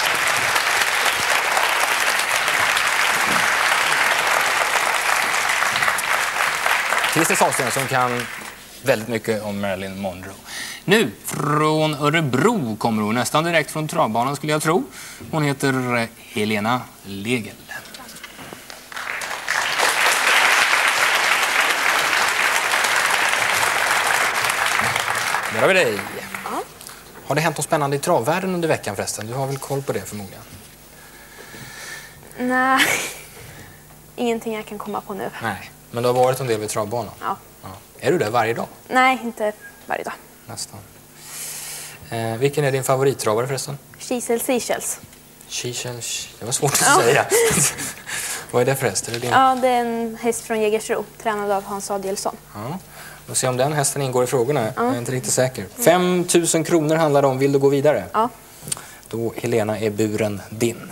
Christer Sahlsten som kan väldigt mycket om Marilyn Monroe. Nu, från Örebro kommer hon, nästan direkt från travbanan skulle jag tro. Hon heter Helena Legel. Där har vi dig. Ja. Har det hänt något spännande i travvärlden under veckan förresten? Du har väl koll på det förmodligen? Nej, ingenting jag kan komma på nu. Nej. Men du har varit en del vid travbanan? Ja. Ja. Är du där varje dag? Nej, inte varje dag. Nästan. Eh, vilken är din favorittravare förresten? Kisel Seychelles. Seychelles, det var svårt att ja. säga. Vad är det förresten? Är det din... Ja, det är en häst från Jägersro, tränad av Hans Adielsson. Ja. Och se om den hästen ingår i frågorna. Ja. Jag är inte riktigt säker. fem tusen kronor handlar det om. Vill du gå vidare? Ja. Då, Helena, är buren din.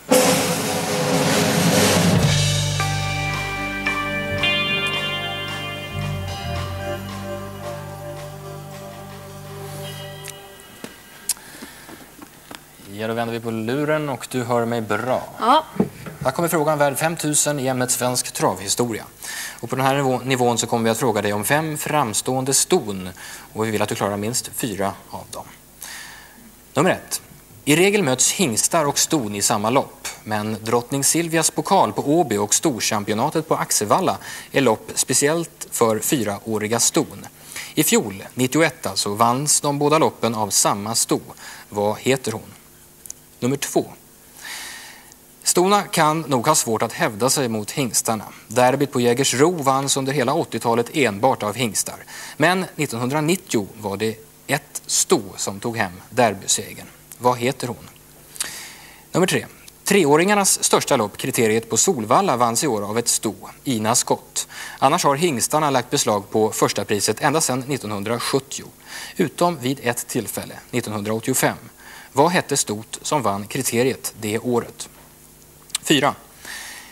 Ja, då vänder vi på luren och du hör mig bra. Ja. Här kommer frågan värd fem tusen i ämnet svensk travhistoria. Och på den här nivå, nivån så kommer vi att fråga dig om fem framstående ston. Och vi vill att du klarar minst fyra av dem. Nummer ett. I regel möts hingstar och ston i samma lopp. Men drottning Silvias pokal på Åby och storchampionatet på Axevalla är lopp speciellt för fyraåriga ston. I fjol, nittioett alltså, vanns de båda loppen av samma sto. Vad heter hon? Nummer två. Stona kan nog ha svårt att hävda sig mot hingstarna. Derbyt på Jägersro vanns under hela åttiotalet enbart av hingstar. Men nittonhundranittio var det ett sto som tog hem derbysegern. Vad heter hon? Nummer tre. Treåringarnas största lopp, kriteriet på Solvalla, vanns i år av ett sto, Ina Skott. Annars har hingstarna lagt beslag på första priset ända sedan nittonhundrasjuttio. Utom vid ett tillfälle, nittonhundraåttiofem. Vad hette stot som vann kriteriet det året? fyra.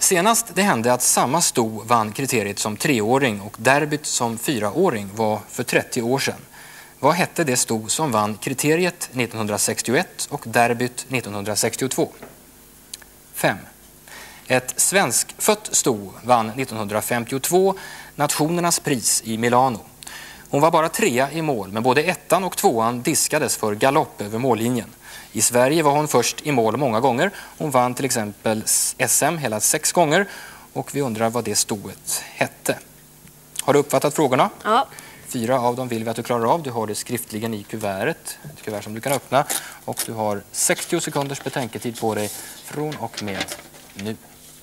Senast det hände att samma sto vann kriteriet som treåring och derbyt som fyraåring var för trettio år sedan. Vad hette det sto som vann kriteriet nittonhundrasextioett och derbyt nittonhundrasextiotvå? fem. Ett svenskfött sto vann nittonhundrafemtiotvå Nationernas pris i Milano. Hon var bara trea i mål, men både ettan och tvåan diskades för galopp över mållinjen. I Sverige var hon först i mål många gånger. Hon vann till exempel S M hela sex gånger och vi undrar vad det stoet hette. Har du uppfattat frågorna? Ja. Fyra av dem vill vi att du klarar av. Du har det skriftligen i kuvertet, ett kuvert som du kan öppna. Och du har sextio sekunders betänketid på dig från och med nu.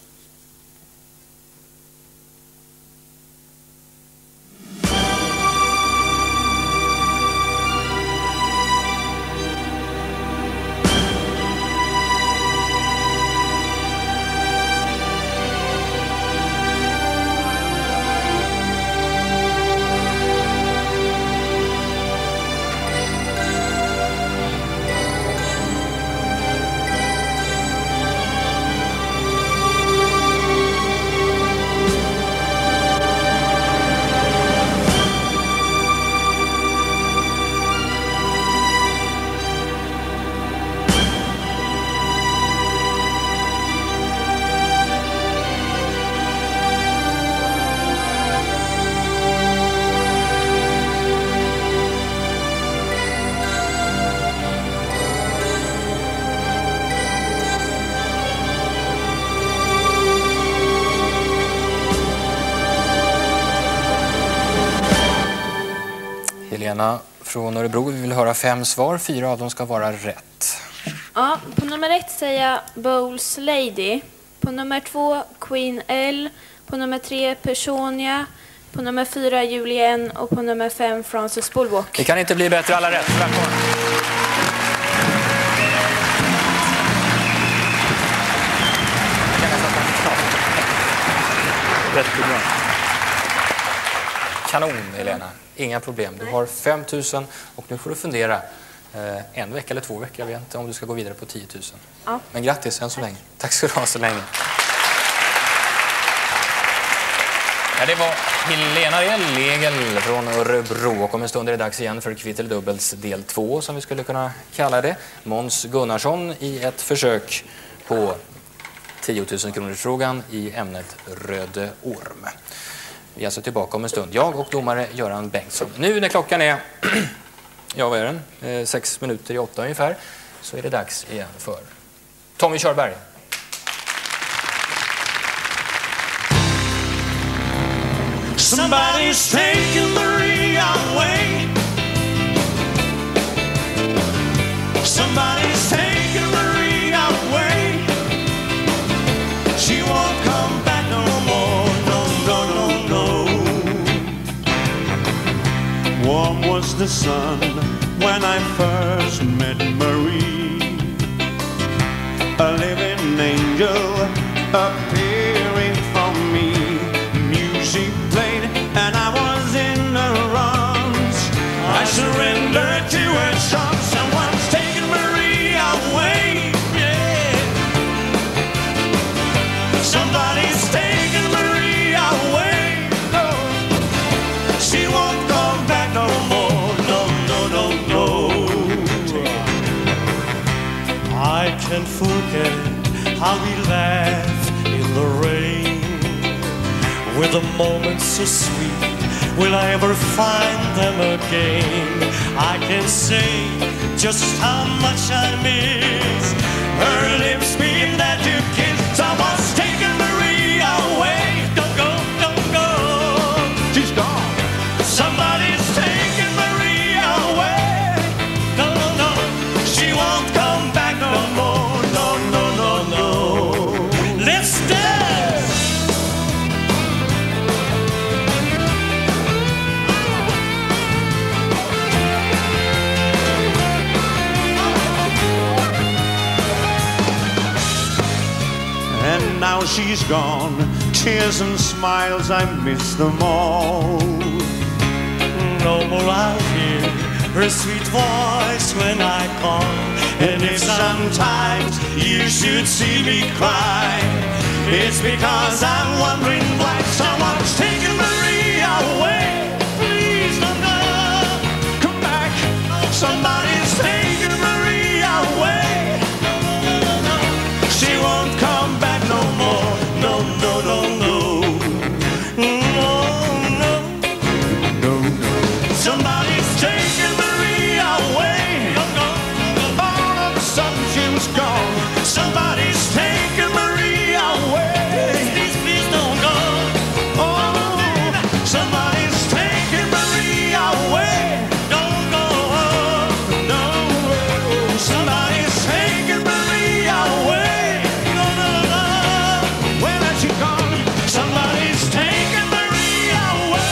Helena från Örebro, vi vill höra fem svar. Fyra av dem ska vara rätt. Ja, på nummer ett säger jag Bowles Lady. På nummer två Queen L. På nummer tre Personia. På nummer fyra Julienne. Och på nummer fem Frances Bulwark. Det kan inte bli bättre, alla rätt. Välkommen. Kanon, Helena. Inga problem. Du har fem tusen och nu får du fundera eh, en vecka eller två veckor. Jag vet inte om du ska gå vidare på tio tusen. Ja. Men grattis än så länge. Tack ska du ha så länge. Ja, det var Helena Legel från Örebro och om en stund är det dags igen för Kvitt eller Dubbels del två som vi skulle kunna kalla det. Måns Gunnarsson i ett försök på tio tusen kronors frågan i ämnet Röde orm. Vi är alltså tillbaka om en stund. Jag och domare Göran Bengtsson. Nu när klockan är, ja vad är den? Eh, sex minuter i åtta ungefär. Så är det dags igen för Tommy Körberg. Somebody's taking Maria away. Somebody's taking Maria away. She won't come back no more. No, no, no, no. Warm was the sun when I first met Marie. A living angel appearing from me. Music played and I was in her arms. I surrendered to her charm. Someone's taking Maria away, yeah. Somebody's taking Maria away. No, she won't come back no more. No, no, no, no. I can't forget how we laughed in the rain. With the moments so sweet, will I ever find them again? I can say just how much I miss her lips being there to kiss. Someone's taking Maria away. Don't go, don't go. She's gone. Somebody's taking Maria away. No, no, no. She won't come back no more. No, no, no, no. Let's dance. And now she's gone, tears and smiles, I miss them all. No more I hear her sweet voice when I call. And if sometimes you should see me cry, It's because I'm wondering why someone's taking Maria away. Please don't go, come back. Somebody's taking Maria away. No, no, no, no, no. She won't come back no more. No, no, no, no. No, no, no, no. Somebody's taking Maria away. No, no, no. All of a sudden she was gone. Somebody's taking Maria away. Please, please don't go. Oh, somebody's taking Maria away. Don't go. No, somebody's taking Maria away. No, no, no. Where has she gone? Somebody's taking Maria away.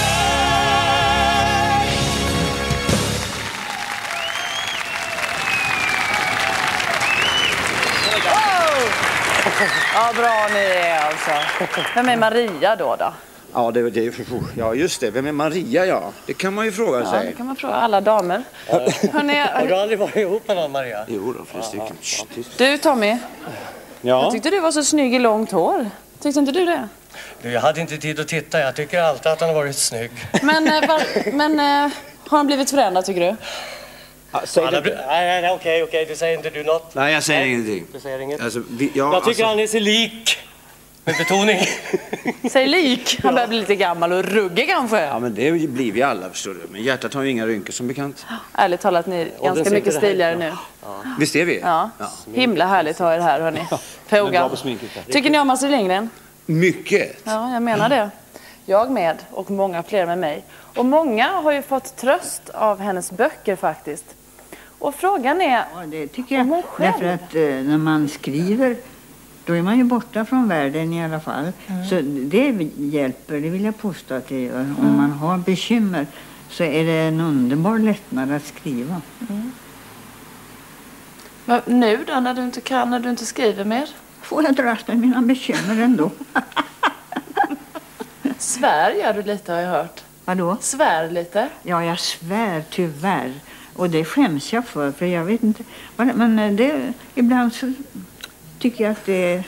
Ja, bra ni är alltså. Vem är Maria då då? Ja, det, det, ja, just det. Vem är Maria, ja? Det kan man ju fråga Ja, sig. det kan man fråga alla damer. Hörrni, Har du aldrig varit ihop med någon, Maria? Jo då, flera stycken. Ja. du Tommy, Ja. jag tyckte du var så snygg i långt hår. Tyckte inte du det? Du, jag hade inte tid att titta. Jag tycker alltid att han har varit snygg. Men, eh, var, men eh, har han blivit förändrad tycker du? Ja, säg Han har det. bli- nej, nej, okej, okej. Du säger inte du något. Nej, jag säger ingenting. Du säger inget. Alltså, vi, ja, jag tycker alltså, han är sig lik. Med betoning. Säg lik. Han börjar bli lite gammal och ruggig kanske. Ja, men det blir vi alla, förstår du. Men hjärtat har ju inga rynkor som bekant. Ärligt talat, ni är ganska sitter mycket här. stiligare nu. Visst är vi? Ja. Himla härligt att ha er här, hörni. Fråga. Tycker ni om Astrid Lindgren? Mycket. Ja, jag menar det. Jag med och många fler med mig. Och många har ju fått tröst av hennes böcker faktiskt. Och frågan är... Ja, det tycker jag. Därför att eh, när man skriver, då är man ju borta från världen i alla fall. Mm. Så det hjälper, det vill jag påstå att det gör. Om man har bekymmer så är det en underbar lättnad att skriva. Mm. Men nu då, när du inte kan, när du inte skriver mer? Får jag dras med mina bekymmer ändå. Svär gör du lite, har jag hört. Vadå? Svär lite? Ja, jag svär tyvärr. Och det skäms jag för, för jag vet inte. Men det, ibland så tycker jag att det...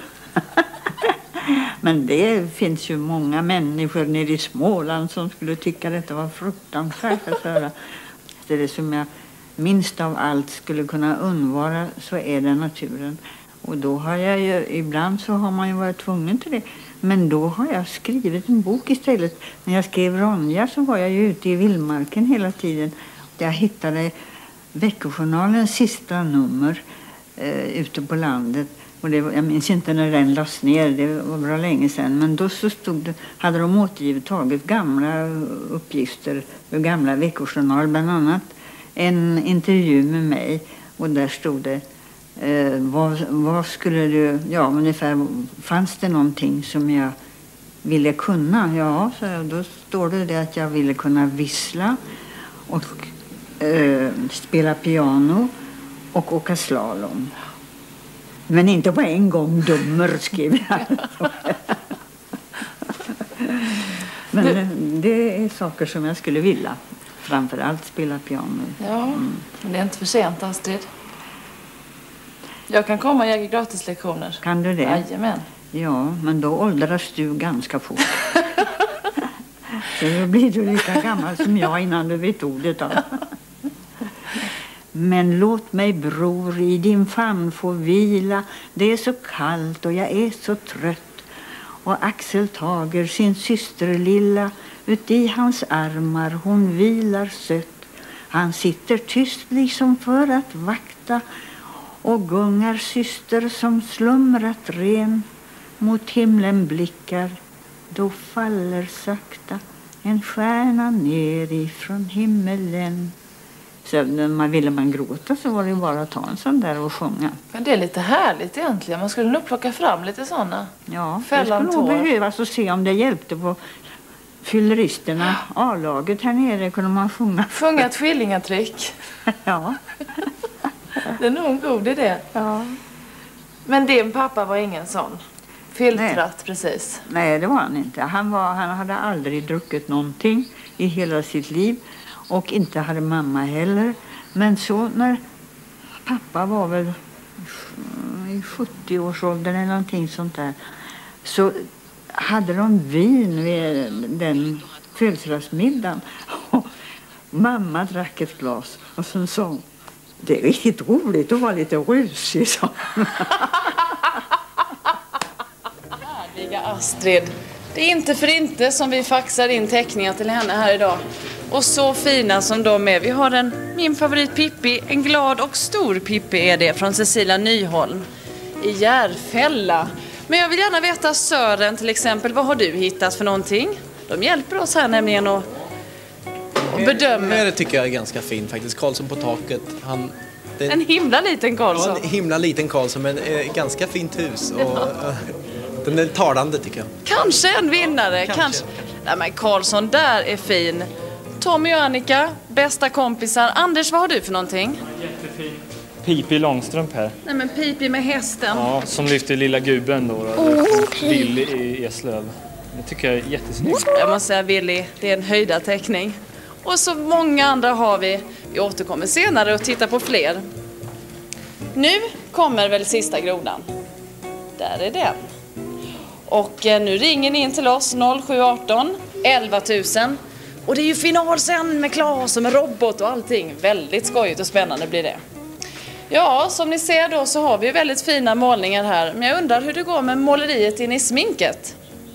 Men det finns ju många människor nere i Småland som skulle tycka detta var fruktansvärt att höra. Det som jag minst av allt skulle kunna undvara så är det naturen. Och då har jag ju, ibland så har man ju varit tvungen till det. Men då har jag skrivit en bok istället. När jag skrev Ronja så var jag ju ute i vildmarken hela tiden. Jag hittade Veckojournalens sista nummer eh, ute på landet. Och det var, jag minns inte när den lades ner, det var bra länge sedan. Men då så stod det, hade de återgivet tagit gamla uppgifter ur gamla veckojournal. Bland annat en intervju med mig. Och där stod det, eh, vad, vad skulle du, ja ungefär, fanns det någonting som jag ville kunna? Ja, så då står det, det att jag ville kunna vissla och eh, spela piano och åka slalom. Men inte på en gång, dummer, skrev jag. Men det, det är saker som jag skulle vilja. Framförallt spela piano. Ja, mm. Men det är inte för sent, Astrid. Jag kan komma och ge gratislektioner. Kan du det? Jajamän. Ja, men då åldras du ganska fort. Så då blir du lika gammal som jag innan du vet ordet av. Men låt mig, bror, i din famn få vila. Det är så kallt och jag är så trött. Och Axel tager sin syster lilla ut i hans armar. Hon vilar sött. Han sitter tyst liksom för att vakta. Och gungar syster som slumrat ren. Mot himlen blickar. Då faller sakta en stjärna ner ifrån himmelen. Så när man ville man gråta så var det bara att ta en sån där och sjunga. Men det är lite härligt egentligen. Man skulle nog plocka fram lite sådana. Ja, Fällan det skulle nog tår. behövas och se om det hjälpte på fylleristerna. A-laget här nere kunde man sjunga. Sjunga ett skillingatrick. Ja. Det är nog en god idé. Ja. Men din pappa var ingen sån? Filtrat, nej. Precis. Nej, det var han inte. Han, var, han hade aldrig druckit någonting i hela sitt liv. Och inte hade mamma heller. Men så när pappa var väl i sjuttio-årsåldern eller någonting sånt där. så hade de vin vid den födelsedagsmiddagen. Och mamma drack ett glas och sen sa hon, det är riktigt roligt att vara lite rusig, sa hon. Härliga Astrid. Det är inte för inte som vi faxar in teckningar till henne här idag. Och så fina som de är. Vi har en, min favorit Pippi, en glad och stor Pippi är det, från Cecilia Nyholm i Järfälla. Men jag vill gärna veta, Sören till exempel, vad har du hittat för någonting? De hjälper oss här nämligen att bedöma. Det tycker jag är ganska fint faktiskt. Karlsson på taket. Han, det, en himla liten Karlsson. Ja, en himla liten Karlsson, men eh, ganska fint hus. Och, ja. Den är talande tycker jag. Kanske en vinnare. Kanske. Kanske. Nej, men Karlsson där är fin. Tommy och Annika, bästa kompisar. Anders, vad har du för någonting? Jättefin. Pippi Långstrump här. Nej, men Pippi med hästen. Ja, som lyfter lilla gubben då. då. Oh, Willy i Eslöv. Det tycker jag är jättesnyggt. Jag måste säga Willy, det är en höjda teckning. Och så många andra har vi. Vi återkommer senare och tittar på fler. Nu kommer väl sista grodan. Där är den. Och nu ringer ni in till oss noll sju arton elva tusen. Och det är ju final sen med Claes och med robot och allting. Väldigt skojigt och spännande blir det. Ja, som ni ser då så har vi väldigt fina målningar här. Men jag undrar hur det går med måleriet in i sminket.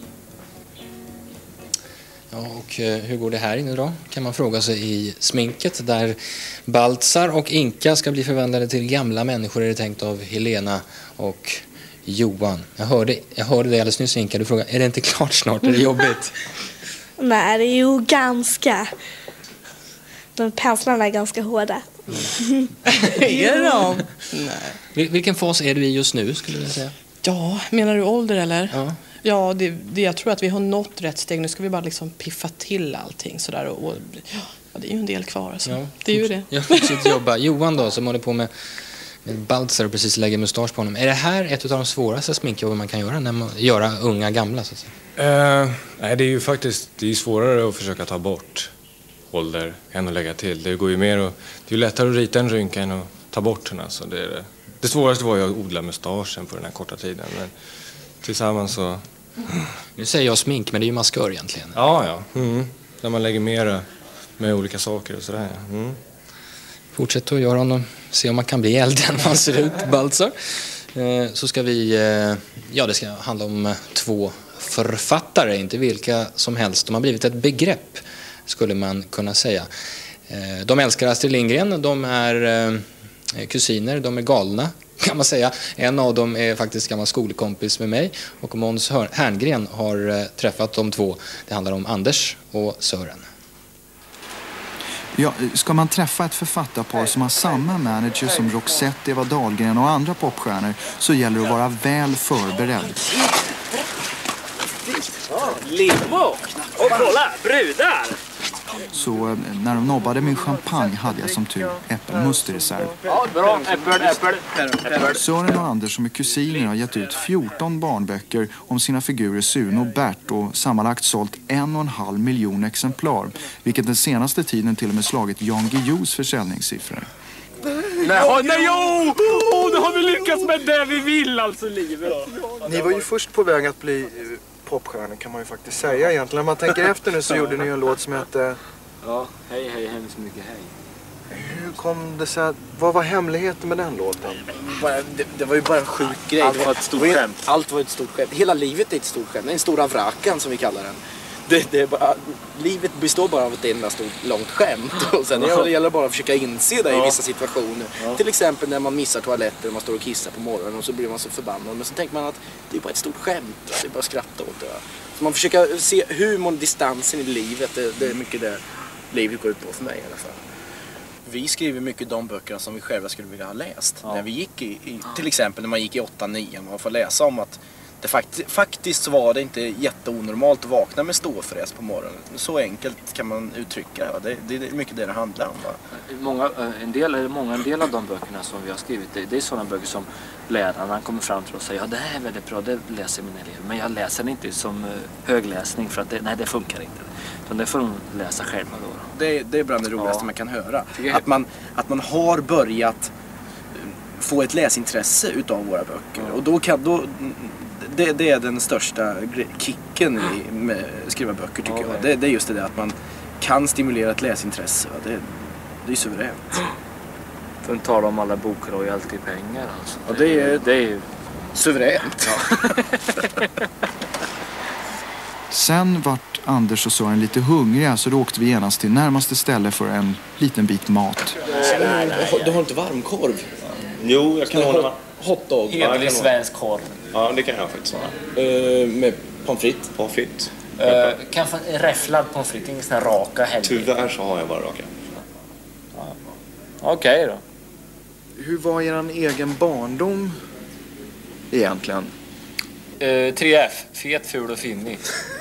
Ja, och hur går det här inne då? Kan man fråga sig i sminket där Baltzar och Inka ska bli förvandlade till gamla människor, är det tänkt av Helena och Johan. Jag hörde, jag hörde det alldeles nyss, Inka. Du frågade, är det inte klart snart? Är det jobbigt? Nej, det är ju ganska... De penslarna är ganska hårda. Är de? Nej. Vilken fas är du i just nu, skulle jag säga? Ja, menar du ålder eller? Ja. Ja, det, det, jag tror att vi har nått rätt steg. Nu ska vi bara liksom piffa till allting sådär. Och, och, ja, det är ju en del kvar. Alltså. Ja, det är ju det. Jag fortsätter jobba. Johan då, som håller på med, med Baltzar och precis lägger mustasch på honom. Är det här ett av de svåraste sminkjobben man kan göra när man göra unga gamla? Så att säga? Uh, nej, det är ju faktiskt det är svårare att försöka ta bort ålder än att lägga till. Det går ju mer och, det är ju lättare att rita en rynka än att ta bort den. Alltså. Det, är det. det svåraste var ju att odla mustaschen på den här korta tiden. Men tillsammans så... Nu säger jag smink, men det är ju maskör egentligen. Ja, ja. Mm. När man lägger mera med olika saker och sådär. Mm. Fortsätt att göra honom, se om man kan bli äldre än man ser ut, Baltzar. Eh, så ska vi, eh, ja det ska handla om två författare, inte vilka som helst. De har blivit ett begrepp, skulle man kunna säga. Eh, de älskar Astrid Lindgren, de är eh, kusiner, de är galna, kan man säga. En av dem är faktiskt gammal skolkompis med mig, och Måns Herngren har eh, träffat de två. Det handlar om Anders och Sören. Ja, ska man träffa ett författarpar som har samma manager som Roxette, Eva Dahlgren och andra popstjärnor, så gäller det att vara väl förberedd. Limbo! Och kolla, brudar! Så när de nobbade min champagne hade jag som tur äppelmust i reserv. Ja, bra. Äppel, äppel, äppel. Sören och Anders som är kusiner har gett ut fjorton barnböcker om sina figurer Sune och Bert och sammanlagt sålt en och en halv miljon exemplar, vilket den senaste tiden till och med slagit Jan Guillous försäljningssiffror. Nej, oh, nej, jo! Oh, då har vi lyckats med det vi vill, alltså, livet. Ni var ju först på väg att bli popstjärnor, kan man ju faktiskt säga egentligen. När man tänker efter nu så gjorde ni en låt som hette... Ja, hej, hej, hemskt mycket hej. Hur kom det sig? Vad var hemligheten med den låten? Bara, det, det var ju bara en sjuk grej. Allt var ett stort skämt. Allt var ett stort skämt. Hela livet är ett stort skämt. Den stora vraken som vi kallar den. Det, det är bara, livet består bara av ett enda stort långt skämt. Och sen det gäller bara att försöka inse det i vissa situationer. Ja. Till exempel när man missar toaletter och man står och kissar på morgonen och så blir man så förbannad. Men så tänker man att det är bara ett stort skämt. Det är bara att skratta åt det. Så man försöker se humorn, distansen i livet. Det, det är mycket det livet går ut på för mig i alla fall. Vi skriver mycket de böckerna som vi själva skulle vilja ha läst. Ja. När vi gick i, i, till exempel när man gick i åtta nio, man får läsa om att det fakt faktiskt så var det inte jätteonormalt att vakna med ståfräs på morgonen. Så enkelt kan man uttrycka det. Det, det är mycket det det handlar om. Va? Många, en, del, eller många, en del av de böckerna som vi har skrivit, det, det är sådana böcker som lärarna kommer fram till och säger ja, det här är väldigt bra, det läser mina elever. Men jag läser den inte som högläsning för att det, nej, det funkar inte. Utan det får de läsa själva då. Det, det är bland det roligaste ja. man kan höra. Att man, att man har börjat få ett läsintresse utav våra böcker. Ja. Och då kan... Då, det, det är den största gre- kicken i, med att skriva böcker tycker Ja, jag. Det, det är just det där att man kan stimulera ett läsintresse. Va? Det, det är suveränt. För att tala om alla bokroyalty-pengar alltså. Och det är, det är ju suveränt. Ja. Sen vart Anders och Sören lite hungriga så då åkte vi genast till närmaste ställe för en liten bit mat. Nej, nej, du har inte varmkorv? Jo, jag kan hålla. Hotdog. Hederlig svensk korv. Ja, det kan jag faktiskt ha. Uh, med pommes frites? Pommes frites. Uh, kan få räfflad pommes frites, ingen sån här raka heller. Tyvärr så har jag bara raka. Ja. Okej okay, då. Hur var er egen barndom egentligen? Uh, tre F. Fet, ful och finnig.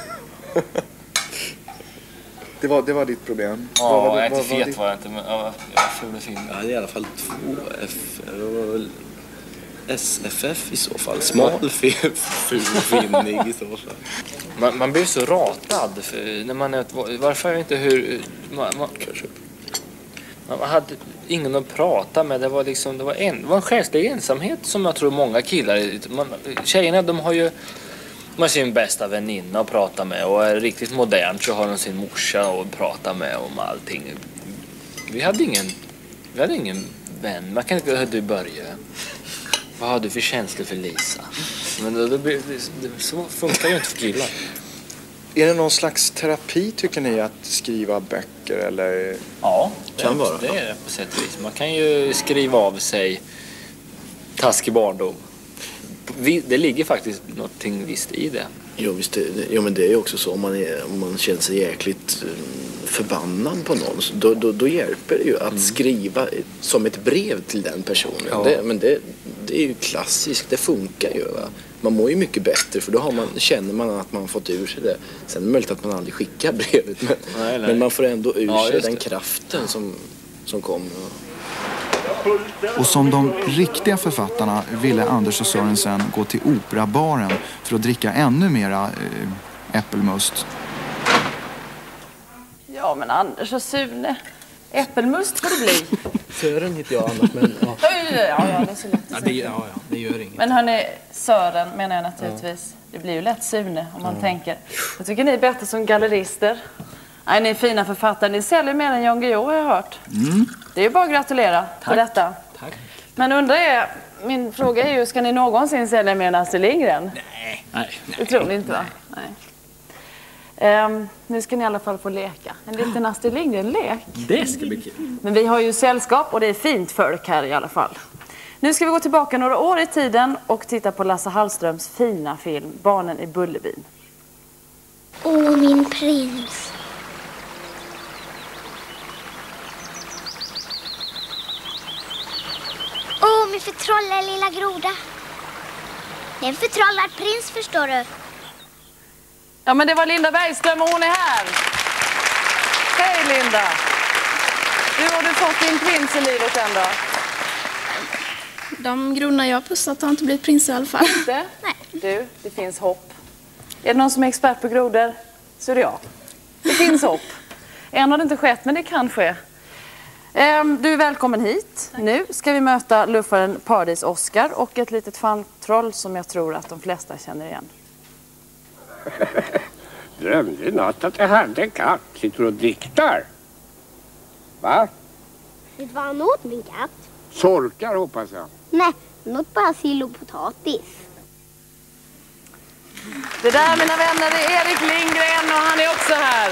det, var, det var ditt problem? Ja, vad, vad, jag är inte vad, fet ditt... var jag inte, men ja, jag var ful och finnig. Ja, det är i alla fall två F. Det var väl S F F i så fall. Smal, ful och finnig i så fall. Man, man blir så ratad för när man är, varför är inte hur man, man, man hade ingen att prata med. Det var liksom det var en det var en själslig ensamhet som jag tror många killar man, tjejerna de har ju man sin bästa väninna att prata med och är riktigt modern så har de sin morsa att prata med om allting. Vi hade ingen vi hade ingen vän. Man kan inte hur du började. Vad har du för känslor för Lisa? Men det, det, det, det, så funkar ju inte för killar. Är det någon slags terapi tycker ni att skriva böcker eller? Ja, det, kan vara. Det är det på sätt och vis. Man kan ju skriva av sig taskig barndom. Det ligger faktiskt någonting visst i det. Jo, visst det, jo men det är ju också så om man, är, om man känner sig jäkligt förbannad på någon så då, då, då hjälper det ju att mm. skriva som ett brev till den personen. Ja. Det, men det, det är ju klassiskt, det funkar ju va. Man mår ju mycket bättre för då har man, känner man att man har fått ur sig det. Sen är det möjligt att man aldrig skickar brevet men, nej, nej. men man får ändå ur ja, sig den det. kraften som, som kommer. Och som de riktiga författarna ville Anders och Sören sen gå till operabaren för att dricka ännu mera äh, äppelmust. Ja men Anders och Sune, äppelmust får det bli. Sören heter jag annars men... Ja, ja, ja det är så lätt ja, det, ja, ja, det gör inget. Men hörni, Sören menar jag naturligtvis. Ja. Det blir ju lätt Sune om man ja. tänker. Jag tycker ni är bättre som gallerister. Nej, ni är fina författare. Ni säljer mer än Jan Guillou har jag hört. Mm. Det är ju bara att gratulera Tack. för detta. Tack. Men undrar är, min fråga är ju, ska ni någonsin sälja mer än Astrid Lindgren? Nej. nej, nej det tror ni inte va? Nej. nej. Um, nu ska ni i alla fall få leka. En liten Astrid Lindgren-lek. Det ska bli kul. Men vi har ju sällskap och det är fint folk här i alla fall. Nu ska vi gå tillbaka några år i tiden och titta på Lasse Hallströms fina film Barnen i Bullerbyn. Åh, min prins. Åh, min förtrollade lilla groda. Det är en förtrollad prins, förstår du. Ja, men det var Linda Bergström och hon är här. Hej, Linda. Hur har du fått din prins i livet ändå? De grodorna jag har pussat har inte blivit prins i alla fall. Inte? Nej. Du, det finns hopp. Är det någon som är expert på grodor? Så är det jag. Det finns hopp. Än har det inte skett, men det kan ske. Du är välkommen hit. Tack. Nu ska vi möta luffaren Paradis Oscar och ett litet fantroll som jag tror att de flesta känner igen. Drömde natt att jag hade en katt. Sitter och diktar. Va? Det var han åt min katt. Sorkar hoppas jag. Nej, något bara sill och potatis. Det där mina vänner är Erik Lindgren och han är också här.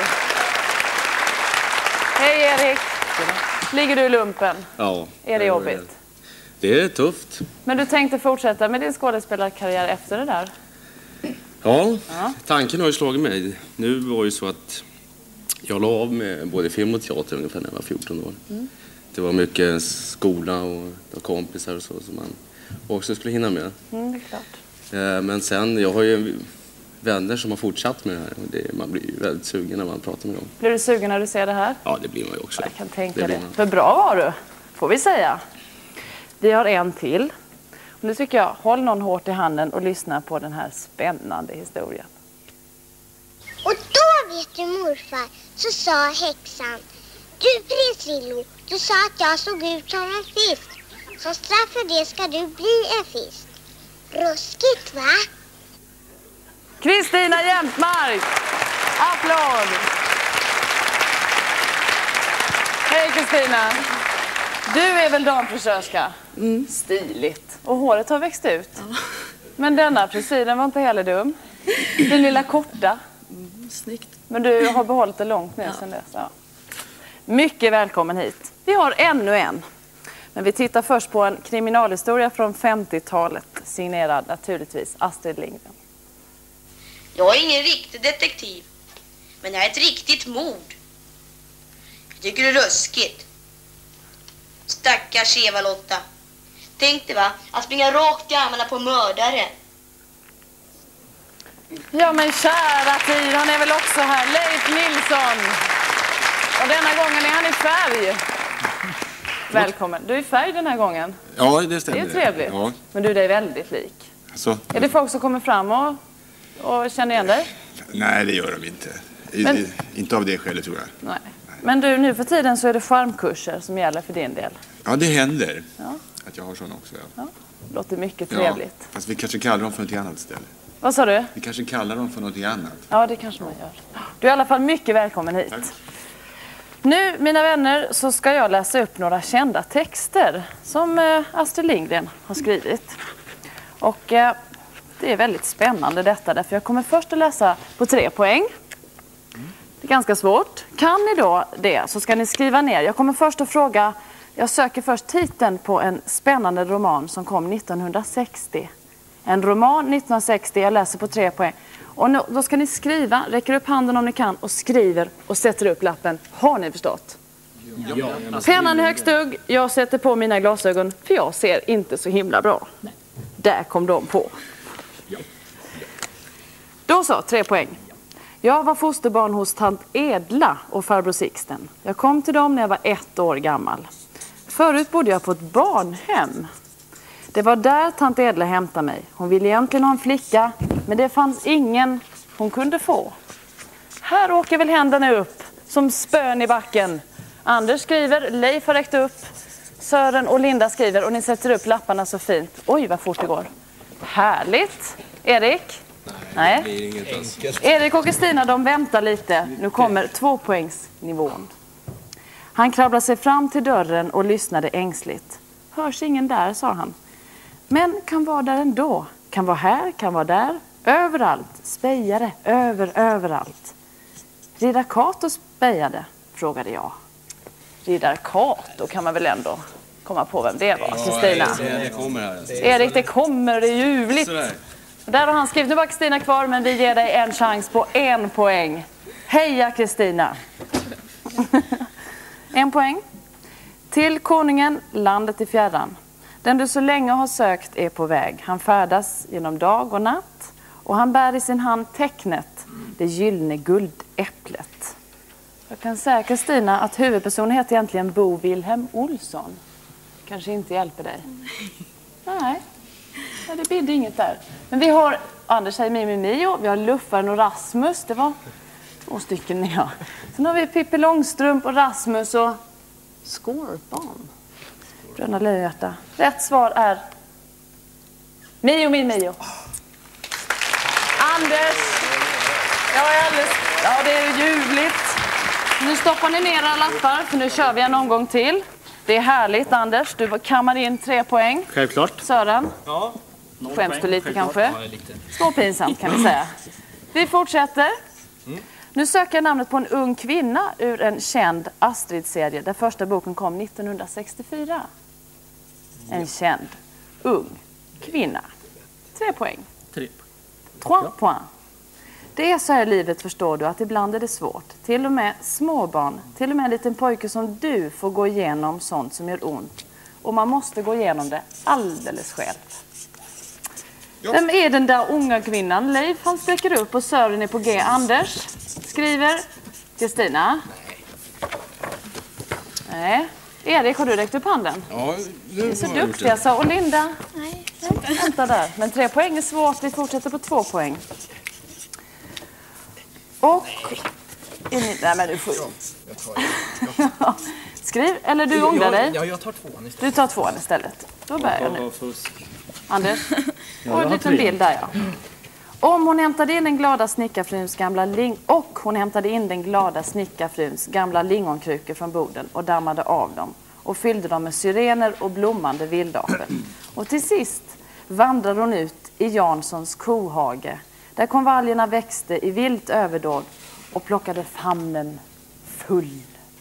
Hej Erik. Ligger du i lumpen? Ja. Är det jobbigt? Det är tufft. Men du tänkte fortsätta med din skådespelarkarriär efter det där? Ja, ja, tanken har ju slagit mig. Nu var ju så att jag la av med både film och teater ungefär när jag var fjorton år. Mm. Det var mycket skola och kompisar och så som man också skulle hinna med. Mm, det är klart. Men sen, jag har ju vänner som har fortsatt med det här. Och det, man blir ju väldigt sugen när man pratar med dem. Blir du sugen när du ser det här? Ja, det blir man ju också. Jag kan tänka det. det. För bra var du, får vi säga. Vi har en till. Och nu tycker jag, håll någon hårt i handen och lyssna på den här spännande historien. Och då vet du morfar, så sa häxan: du prins Lillo, du sa att jag såg ut som en fisk. Så straff för det ska du bli en fisk. Ruskigt va? Kristina Jämtmark. Applåd. Hej Kristina. Du är väl damfrisörska? Mm. Stiligt. Och håret har växt ut. Ja. Men denna frisyren var inte heller dum. Den lilla korta. Mm, snyggt. Men du har behållit det långt nu ja. Sedan dess. Ja. Mycket välkommen hit. Vi har ännu en. Men vi tittar först på en kriminalhistoria från femtiotalet. Signerad naturligtvis Astrid Lindgren. Jag är ingen riktig detektiv. Men det är ett riktigt mord. Jag tycker det är ruskigt. Stackars Eva-Lotta. Tänk dig va, att springa rakt i armarna på mördare. Ja men kära tid, han är väl också här. Leif Nilsson. Och denna gången är han i färg. Välkommen. Du är i färg den här gången. Ja, det stämmer. Det är trevligt. Ja. Men du, det är väldigt lik. Så. Är det folk som kommer fram och, och känner igen dig? Nej, det gör de inte. Men, inte av det skälet tror jag. Nej. Men du, nu för tiden så är det charmkurser som gäller för din del. Ja, det händer. Ja. Att jag har såna också. Ja. Ja. Låter mycket trevligt. Ja, fast vi kanske kallar dem för något annat ställe. Vad sa du? Vi kanske kallar dem för något annat. Ja, det kanske man gör. Du är i alla fall mycket välkommen hit. Tack. Nu, mina vänner, så ska jag läsa upp några kända texter som eh, Astrid Lindgren har skrivit. Och eh, det är väldigt spännande detta, därför jag kommer först att läsa på tre poäng. Det är ganska svårt. Kan ni då det så ska ni skriva ner. Jag kommer först att fråga, jag söker först titeln på en spännande roman som kom nittonhundrasextio. En roman nittonhundrasextio, jag läser på tre poäng. Och nu, då ska ni skriva, räcker upp handen om ni kan och skriver och sätter upp lappen. Har ni förstått? Ja. Pennan är högst hugg, jag sätter på mina glasögon för jag ser inte så himla bra. Nej. Där kom de på. Ja. Då så, tre poäng. Jag var fosterbarn hos tant Edla och farbror Sixten. Jag kom till dem när jag var ett år gammal. Förut bodde jag på ett barnhem. Det var där tant Edla hämtade mig. Hon ville egentligen ha en flicka, men det fanns ingen hon kunde få. Här åker väl händerna upp som spön i backen. Anders skriver, Leif har räckt upp, Sören och Linda skriver och ni sätter upp lapparna så fint. Oj, vad fort det går. Härligt. Erik? Nej. Det blir inget alls. Erik och Kristina, de väntar lite. Nu kommer tvåpoängsnivån. Han krabblade sig fram till dörren och lyssnade ängsligt. Hörs ingen där, sa han. Men kan vara där ändå. Kan vara här, kan vara där. Överallt. Spejare, över, överallt. Riddar Kato spejade, frågade jag. Riddar Kato kan man väl ändå komma på vem det var, Kristina. Ja, det kommer här. Alltså. Erik, det kommer, det är ljuvligt. Sådär. Där har han skrivit, nu var Kristina kvar, men vi ger dig en chans på en poäng. Heja Kristina. En poäng. Till konungen, landet i fjärran. Den du så länge har sökt är på väg. Han färdas genom dag och natt. Och han bär i sin hand tecknet, det gyllene guldäpplet. Jag kan säga Kristina att huvudpersonen heter egentligen Bo Wilhelm Olsson. Kanske inte hjälper dig. Nej. Ja, det bidde inget där. Men vi har Anders säger Mimi Mio, vi har Luffaren och Rasmus, det var två stycken ja. Sen har vi Pippi Långstrump och Rasmus och Skorpan. Bröderna Lejonhjärta. Rätt svar är Mio min Mio. Anders. Jag är alldeles, ja det är ljuvligt. Nu stoppar ni ner era lappar för nu kör vi en omgång till. Det är härligt Anders, du kammar in tre poäng. Självklart. Sören. Ja. Skäms du lite Självklart. kanske? Ja, lite. Småpinsamt kan vi säga. Vi fortsätter. Mm. Nu söker jag namnet på en ung kvinna ur en känd Astrid-serie där första boken kom nittonhundrasextiofyra. En känd ung kvinna. Tre poäng. Tre. Trois poäng. Det är så här i livet förstår du att ibland är det svårt. Till och med småbarn, till och med en liten pojke som du får gå igenom sånt som gör ont. Och man måste gå igenom det alldeles själv. Ja. Vem är den där unga kvinnan? Leif han sträcker upp och Sören är på G. Anders skriver Kristina. Nej. Erik, har du räckt upp handen? Ja, det är så duktiga så. Och Linda? Nej. Nej, vänta där. Men tre poäng är svårt. Vi fortsätter på två poäng. Och... In... Nej, men du får... Jag tar det. Skriv, eller du ångrar dig? Ja, jag tar tvåan istället. Du tar tvåan istället. Då börjar jag nu. Anders? Ja, och en liten bild där, ja. Om hon hämtade in den glada snickarfruns gamla ling och hon hämtade in den glada snickarfruns gamla lingonkrukor från boden och dammade av dem och fyllde dem med syrener och blommande vildapel. Och till sist vandrade hon ut i Janssons kohage där konvaljerna växte i vilt överdåd och plockade famnen full.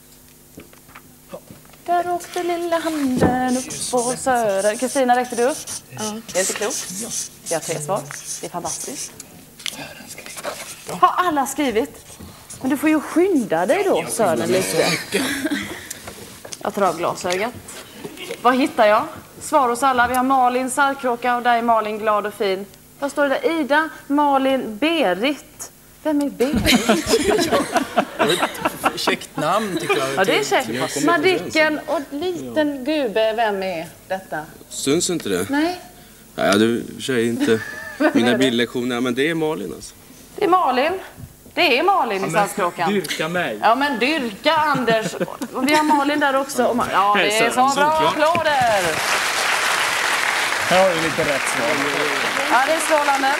Där åkte lilla handen upp på söder. Kristina, räckte du upp? Ja. Det är inte klokt. Jag har tre svar. Det är fantastiskt. Har alla skrivit? Men du får ju skynda dig då, Sören, lite. Jag tar av glasögat. Vad hittar jag? Svar hos alla. Vi har Malin Sarkråka och där är Malin glad och fin. Vad står det där? Ida, Malin, Berit. Vem är Berit? Käckt namn tycker jag. Ja, det är käckt. Madicken och liten gube, vem är detta? Syns inte det? Nej. Nej, du tjej inte mina bildlektioner, men det är Malin alltså. Det är Malin. Det är Malin i Saltkråkan. Dyrka mig. Ja, men dyrka Anders. Och vi har Malin där också. Ja, det är så bra. Applåder. Här har du lite rätt svar. Ja, det är strålande.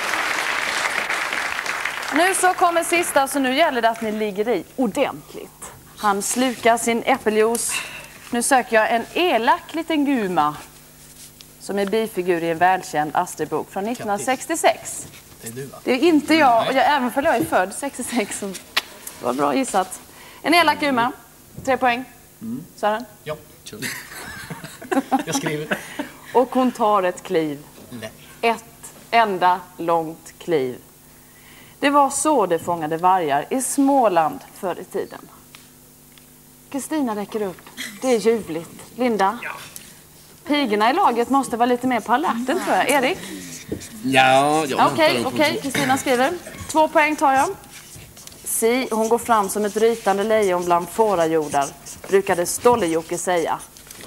Nu så kommer sista, så nu gäller det att ni ligger i ordentligt. Han slukar sin äppeljuice. Nu söker jag en elak liten guma som är bifigur i en välkänd Astrid-bok från nittonhundrasextiosex. Det är du, va? Det är inte jag, och jag, även för jag är född sextiosex. Så det var bra gissat. En elak guma. Tre poäng. Mm. Sören? Ja, kör. Jag skriver. Och hon tar ett kliv. Nej. Ett enda långt kliv. Det var så det fångade vargar i Småland förr i tiden. Kristina räcker upp. Det är ljuvligt. Linda? Ja. Pigorna i laget måste vara lite mer på alerten, tror jag. Erik? Ja, ja. Okej, okej. Kristina skriver. Två poäng tar jag. Si, hon går fram som ett rytande lejon bland fårajordar, brukade Stolle-Jocke säga.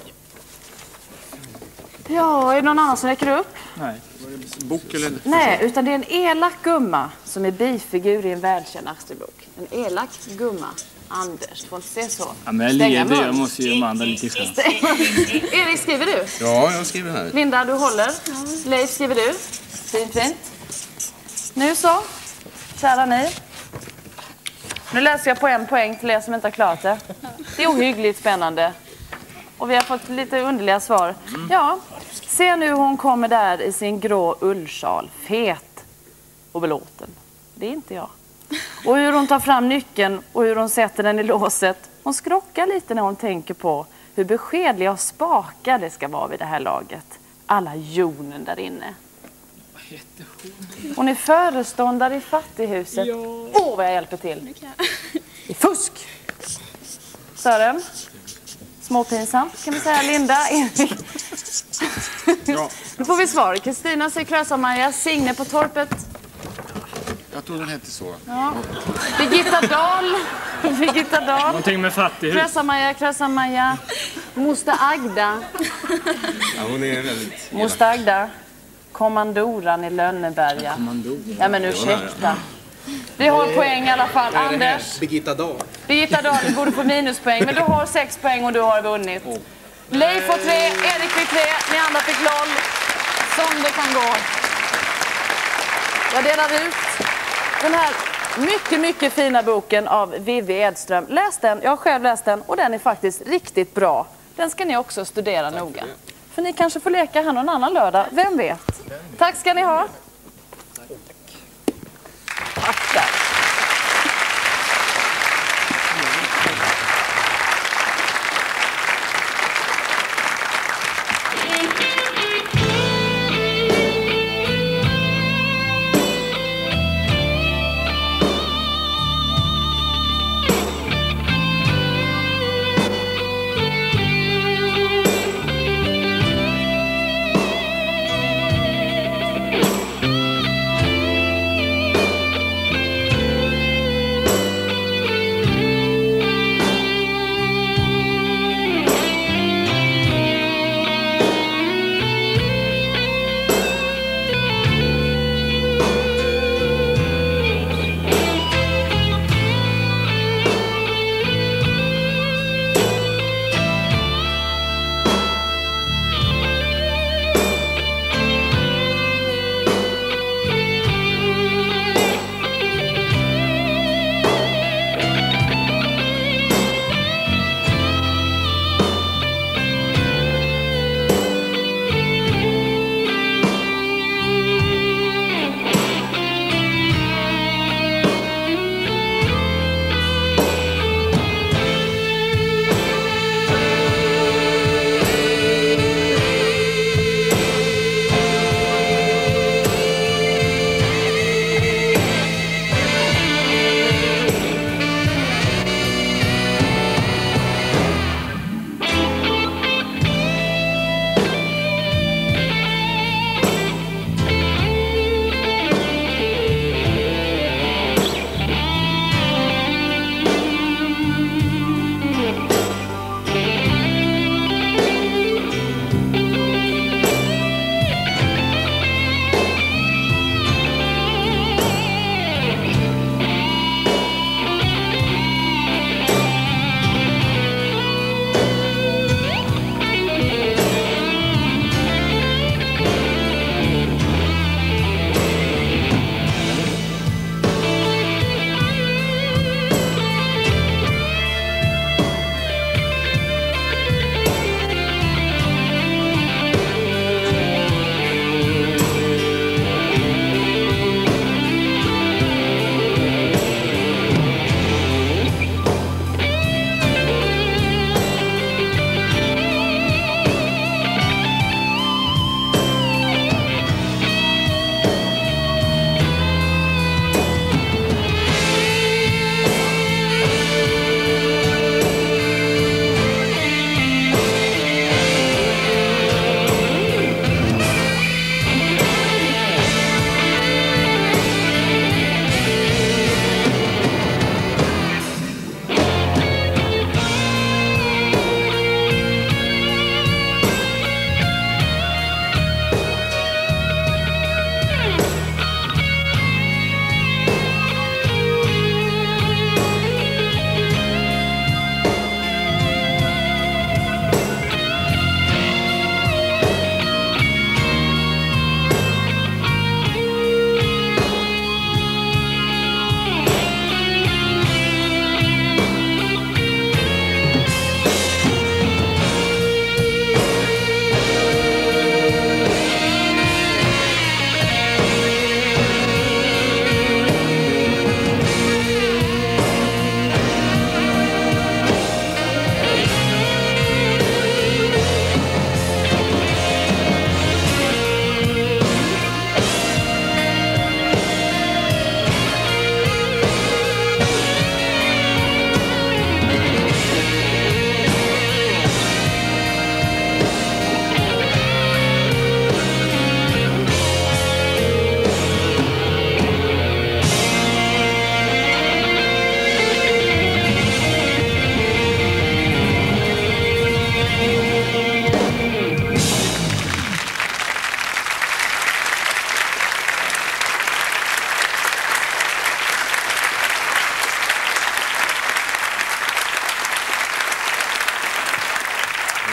Ja, är det någon annan som räcker upp? Nej. Bok eller? Nej, utan det är en elak gumma som är bifigur i en välkänd Astrid-bok. En elak gumma. Anders, får inte se så. Ja, men jag leder, jag måste ju Amanda lite skön. Erik, skriver du? Ja, jag skriver här. Linda, du håller. Leif, skriver du? Fint, fint. Nu så, kära ni. Nu läser jag på en poäng till er som inte har klarat det. Det är ohyggligt spännande. Och vi har fått lite underliga svar. Ja, se nu hon kommer där i sin grå ullsjal. Fet och belåten. Det är inte jag. Och hur hon tar fram nyckeln och hur hon sätter den i låset. Hon skrockar lite när hon tänker på hur beskedliga och spaka det ska vara vid det här laget. Alla jonen där inne. Vad heter hon? Hon är föreståndare i fattighuset. Åh, ja. oh, vad jag hjälper till. I fusk. Sören. Småpinsamt kan vi säga. Linda, Erik. Ja. Nu får vi svar. Kristina säger Krösa-Maja. Signe på torpet. Jag tror den hette så. Ja. Birgitta Dahl. Birgitta Dahl. Någonting med fattighus. Krösa-Maja, Krösa-Maja. Moster Agda. Ja, hon är väldigt... Moster Agda. Kommandoran i Lönneberga. Kommandor. Ja, men ursäkta. Vi har poäng i alla fall. Anders. Birgitta Dahl. Birgitta Dahl, du borde få minuspoäng. Men du har sex poäng och du har vunnit. Oh. Leif får tre, Erik fick tre, ni andra fick noll. Som det kan gå. Jag delar ut den här mycket, mycket fina boken av Vivi Edström. Läs den, jag har själv läst den och den är faktiskt riktigt bra. Den ska ni också studera Tack noga. För, för ni kanske får leka här någon annan lördag, vem vet? Tack ska ni ha. Tack där.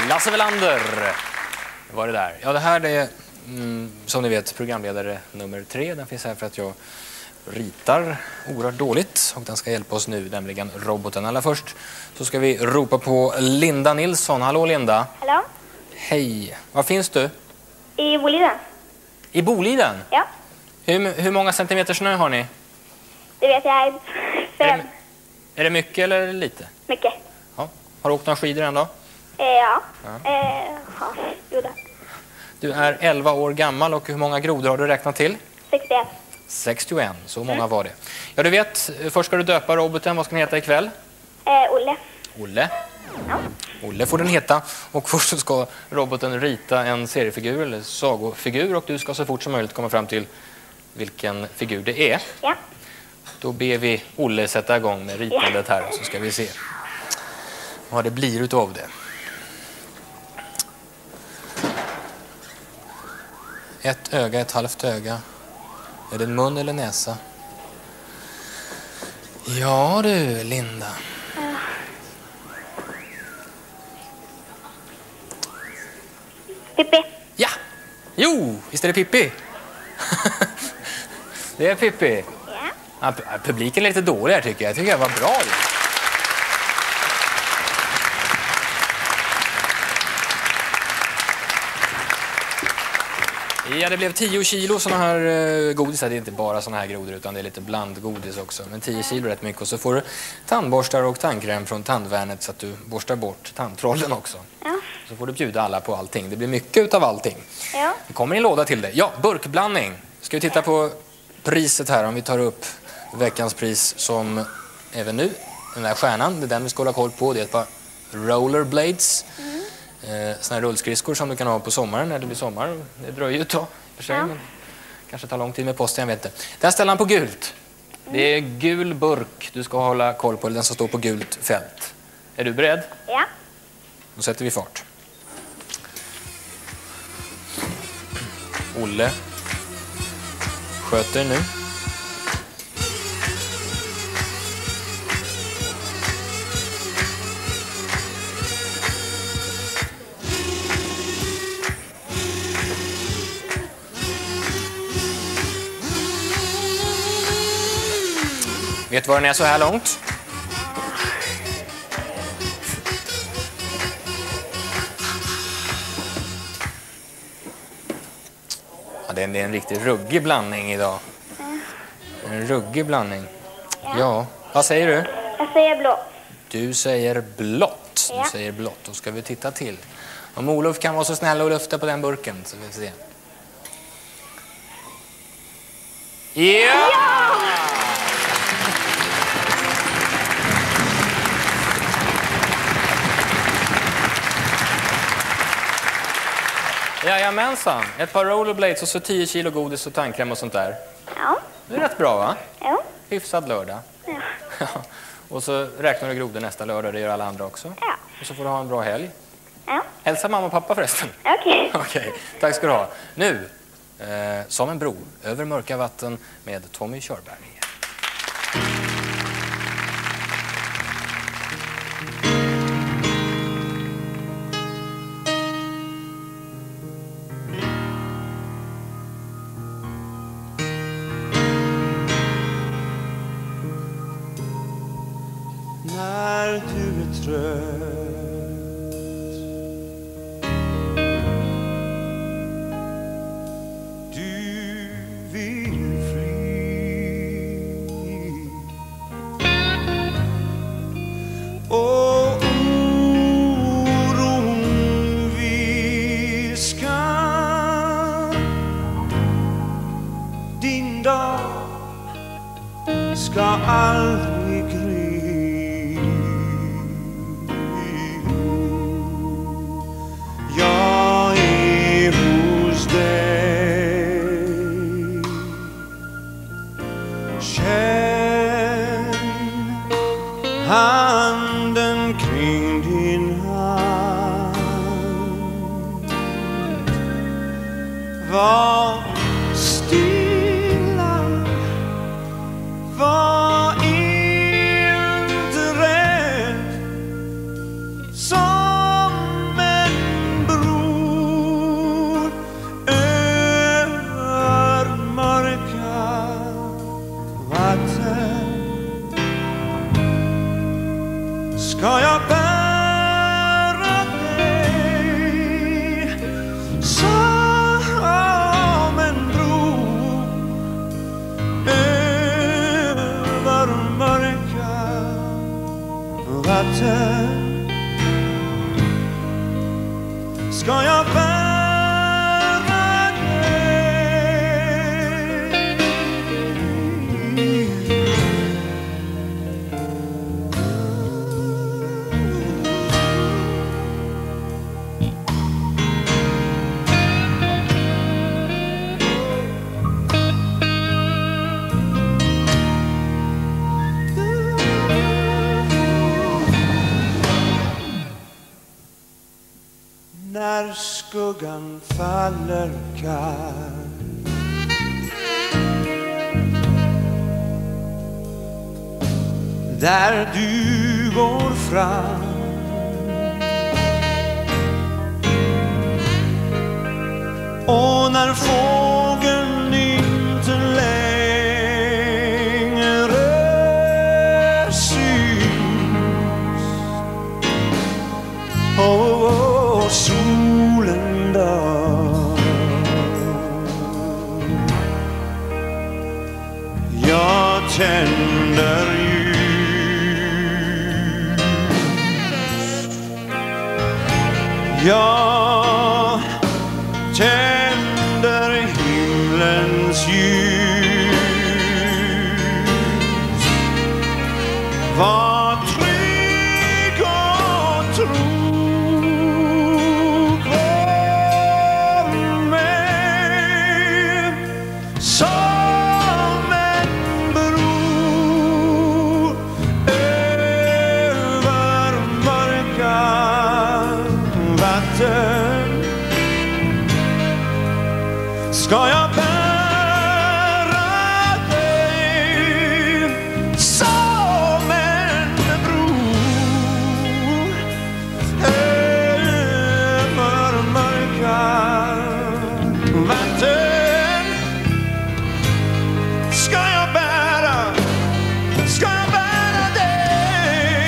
Lasse Welander var det där. Ja, det här är, mm, som ni vet, programledare nummer tre. Den finns här för att jag ritar oerhört dåligt och den ska hjälpa oss nu, nämligen roboten. Allra först så ska vi ropa på Linda Nilsson. Hallå Linda. Hallå? Hej. Var finns du? I Boliden. I Boliden? Ja. Hur, hur många centimeter snö har ni? Det vet jag. Fem. Är det, är det mycket eller lite? Mycket. Ja. Har du åkt några skidor än då? Eh, ja. Ja. Eh, ja. Jo då. Du är elva år gammal och hur många grodor har du räknat till? sextioett. sextioett, så många var det. Ja, du vet, först ska du döpa roboten. Vad ska den heta ikväll? Eh, Olle. Olle. Ja. Olle får den heta. Och först så ska roboten rita en seriefigur eller sagofigur och du ska så fort som möjligt komma fram till vilken figur det är. Ja. Då ber vi Olle sätta igång med ritandet här så ska vi se vad det blir utav det. Ett öga, ett halvt öga. Är det en mun eller näsa? Ja du, Linda. Pippi. Ja! Jo, visst är det Pippi? Det är Pippi. Ja. Ja, publiken är lite dålig här tycker jag. Jag tycker jag var bra. Ja, det blev tio kilo såna här uh, godis. Det är inte bara såna här grodor utan det är lite blandgodis också. Men tio kilo är rätt mycket. Och så får du tandborstar och tandkräm från tandvärnet så att du borstar bort tandtrollen också. Ja. Så får du bjuda alla på allting. Det blir mycket utav allting. Ja. Det kommer en låda till det. Ja, burkblandning. Ska vi titta på priset här om vi tar upp veckans pris som även nu. Den där stjärnan, det är den vi ska hålla koll på. Det är ett par rollerblades. Mm. Eh, såna här rullskridskor som du kan ha på sommaren när det blir sommar. Det dröjer ju ett tag för sig, ja. Men kanske tar lång tid med posten, jag vet inte. Den ställer han på gult. Mm. Det är gul burk du ska hålla koll på, den som står på gult fält. Är du beredd? Ja. Då sätter vi fart. Olle sköter nu. Vet du vad den är så här långt? Ja, det är en riktigt ruggig blandning idag. En ruggig blandning. Ja. Ja. Vad säger du? Jag säger blå. Du säger blått. Du ja. säger blått. Då ska vi titta till. Om Olof kan vara så snäll och lufta på den burken så vi får se. Ja! Ja! Jajamensan. Ett par rollerblades och så tio kilo godis och tandkräm och sånt där. Ja. Det är rätt bra, va? Ja. Hyfsad lördag. Ja. Och så räknar du grodor nästa lördag, det gör alla andra också. Ja. Och så får du ha en bra helg. Ja. Hälsa mamma och pappa förresten. Okej. Okay. Okej, okay. Tack ska du ha. Nu, eh, som en bro över mörka vatten med Tommy Körberg. När du är trött du vill fly och oron viskar din dag ska aldrig gry. Jag är hos dig. Känn handen kring din hand. Var stilla. Var är ska jag bära dig. När skuggan faller kall, där du går fram, och när fågeln inte längre syns, och oh, solen dör, jag tänder ljus, jag tänder himlens ljus. Var trygg och tro som en bro över mörka vatten. Ska jag bära dig som en bro över mörka vatten. Ska jag bära, ska jag bära dig?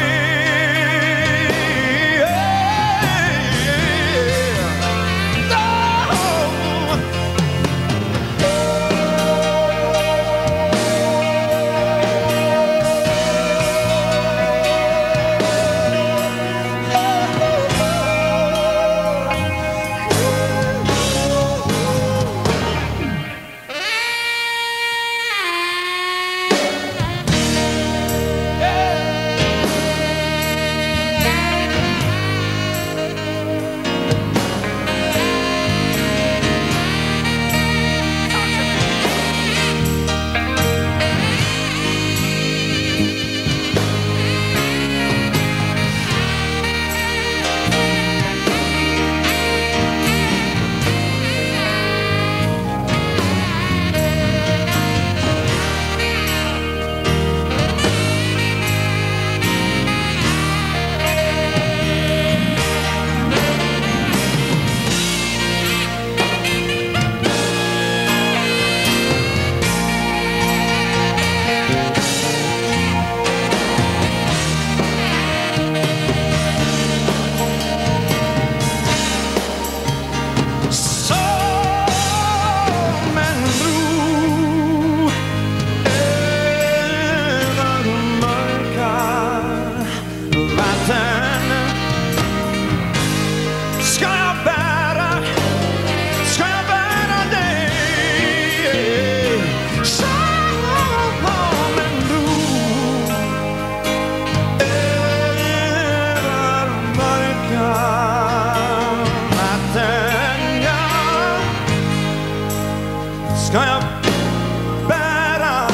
Ska jag bära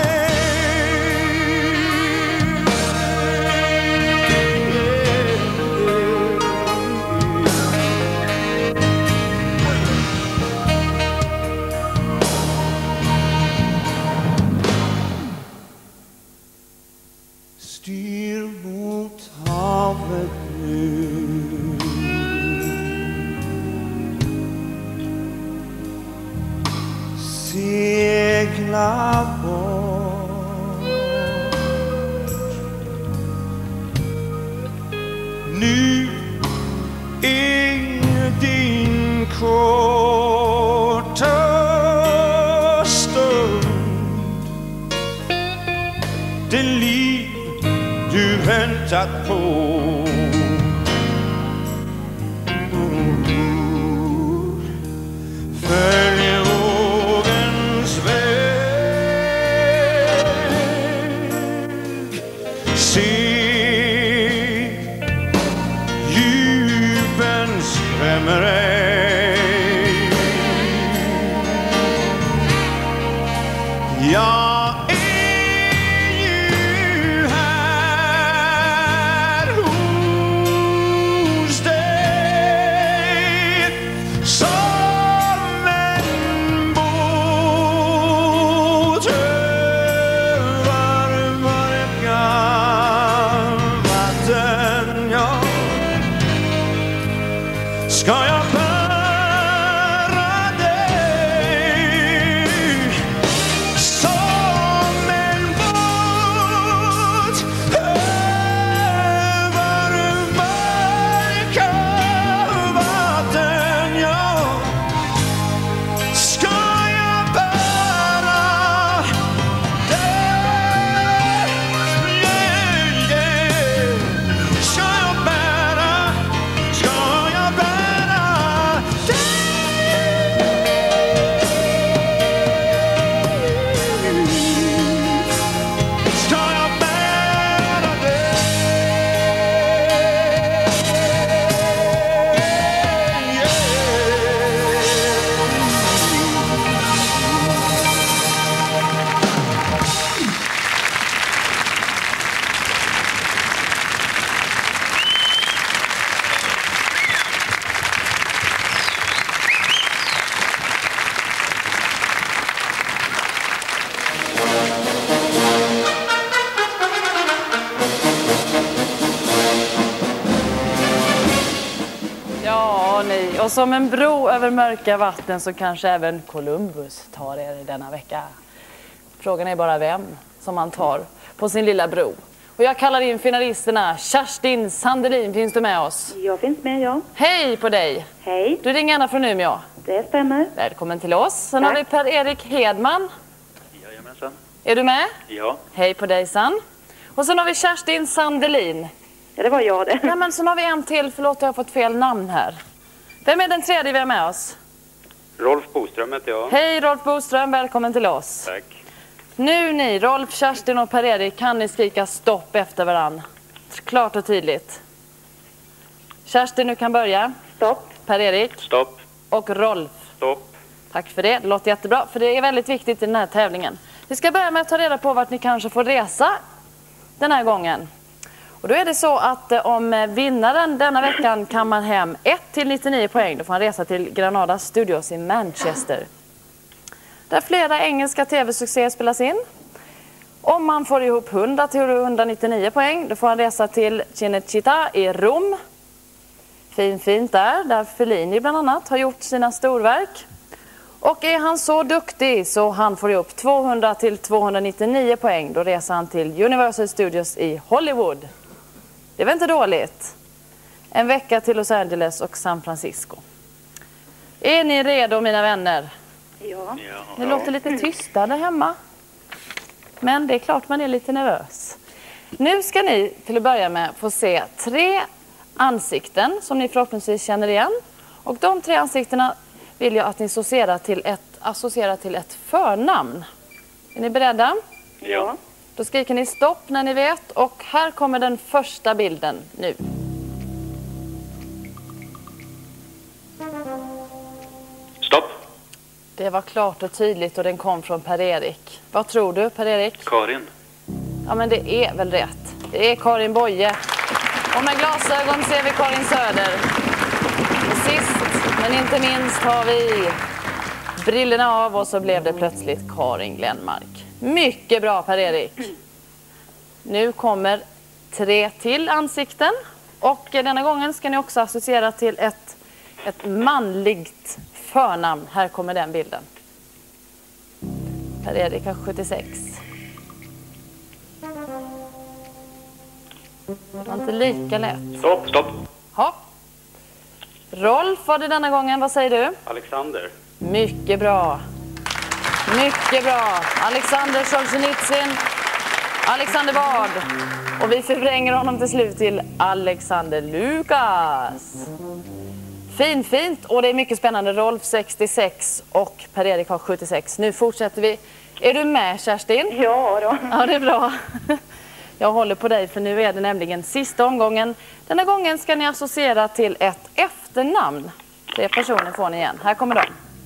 styr mot havet nu. Segla bort. Nu är din korta stund, det liv du väntat på. Mm. är med dig. Jag är ju här hos dig som en båt över mörka vatten. Ja, ska jag bära dig som en båt över mörka vatten. Ja, ska jag bära dig, yeah, yeah. Ska jag bära, ska jag bära ska jag bära dig. Ja, ni. Och som en bro över mörka vatten så kanske även Columbus tar er denna vecka. Frågan är bara vem som man tar på sin lilla bro. Och jag kallar in finalisterna. Kerstin Sandelin, finns du med oss? Jag finns med, ja. Hej på dig! Hej. Du ringer Anna från Umeå. Det stämmer. Välkommen till oss. Sen Tack. har vi Per-Erik Hedman. Jajamensan. Är du med? Ja. Hej på dig, San. Och sen har vi Kerstin Sandelin. Ja, det var jag det. Ja, men sen har vi en till. Förlåt, jag har fått fel namn här. Vem är den tredje vi har med oss? Rolf Boström heter jag. Hej Rolf Boström, välkommen till oss. Tack. Nu ni, Rolf, Kerstin och Per-Erik, kan ni skrika stopp efter varann. Klart och tydligt. Kerstin, du kan börja. Stopp. Per-Erik. Stopp. Och Rolf. Stopp. Tack för det, det låter jättebra. För det är väldigt viktigt i den här tävlingen. Vi ska börja med att ta reda på vart ni kanske får resa den här gången. Och då är det så att eh, om vinnaren denna veckan kan man hem ett till nittionio poäng. Då får han resa till Granada Studios i Manchester. Där flera engelska tv-succéer spelas in. Om man får ihop hundra till etthundranittionio poäng, då får han resa till Cinecittà i Rom. Fin, fint där, där Fellini bland annat har gjort sina storverk. Och är han så duktig så han får ihop tvåhundra till tvåhundranittionio poäng, då reser han till Universal Studios i Hollywood. Det är väl inte dåligt? En vecka till Los Angeles och San Francisco. Är ni redo, mina vänner? Ja. Ni låter lite tysta där hemma. Men det är klart man är lite nervös. Nu ska ni till att börja med få se tre ansikten som ni förhoppningsvis känner igen. Och de tre ansiktena vill jag att ni associerar till ett, associerar till ett förnamn. Är ni beredda? Ja. Då skriker ni stopp när ni vet. Och här kommer den första bilden nu. Stopp. Det var klart och tydligt och den kom från Per-Erik. Vad tror du, Per-Erik? Karin. Ja, men det är väl rätt. Det är Karin Boye. Och med glasögon ser vi Karin Söder. Och sist, men inte minst, har vi brillorna av och så blev det plötsligt Karin Glenmark. Mycket bra, Per-Erik. Nu kommer tre till ansikten. Och denna gången ska ni också associera till ett, ett manligt förnamn. Här kommer den bilden. Per-Erik har sjuttiosex. Det var inte lika lätt. Stopp, stopp. Ja. Rolf var det denna gången. Vad säger du? Alexander. Mycket bra. Mycket bra. Alexander Solzhenitsyn. Alexander Bard. Och vi förvränger honom till slut till Alexander Lukas. Fin, fint. Och det är mycket spännande. Rolf sextiosex och Per-Erik har sjuttiosex. Nu fortsätter vi. Är du med, Kerstin? Ja då. Ja, det är bra. Jag håller på dig för nu är det nämligen sista omgången. Denna gången ska ni associera till ett efter efter namn. Tre personer får ni igen. Här kommer de.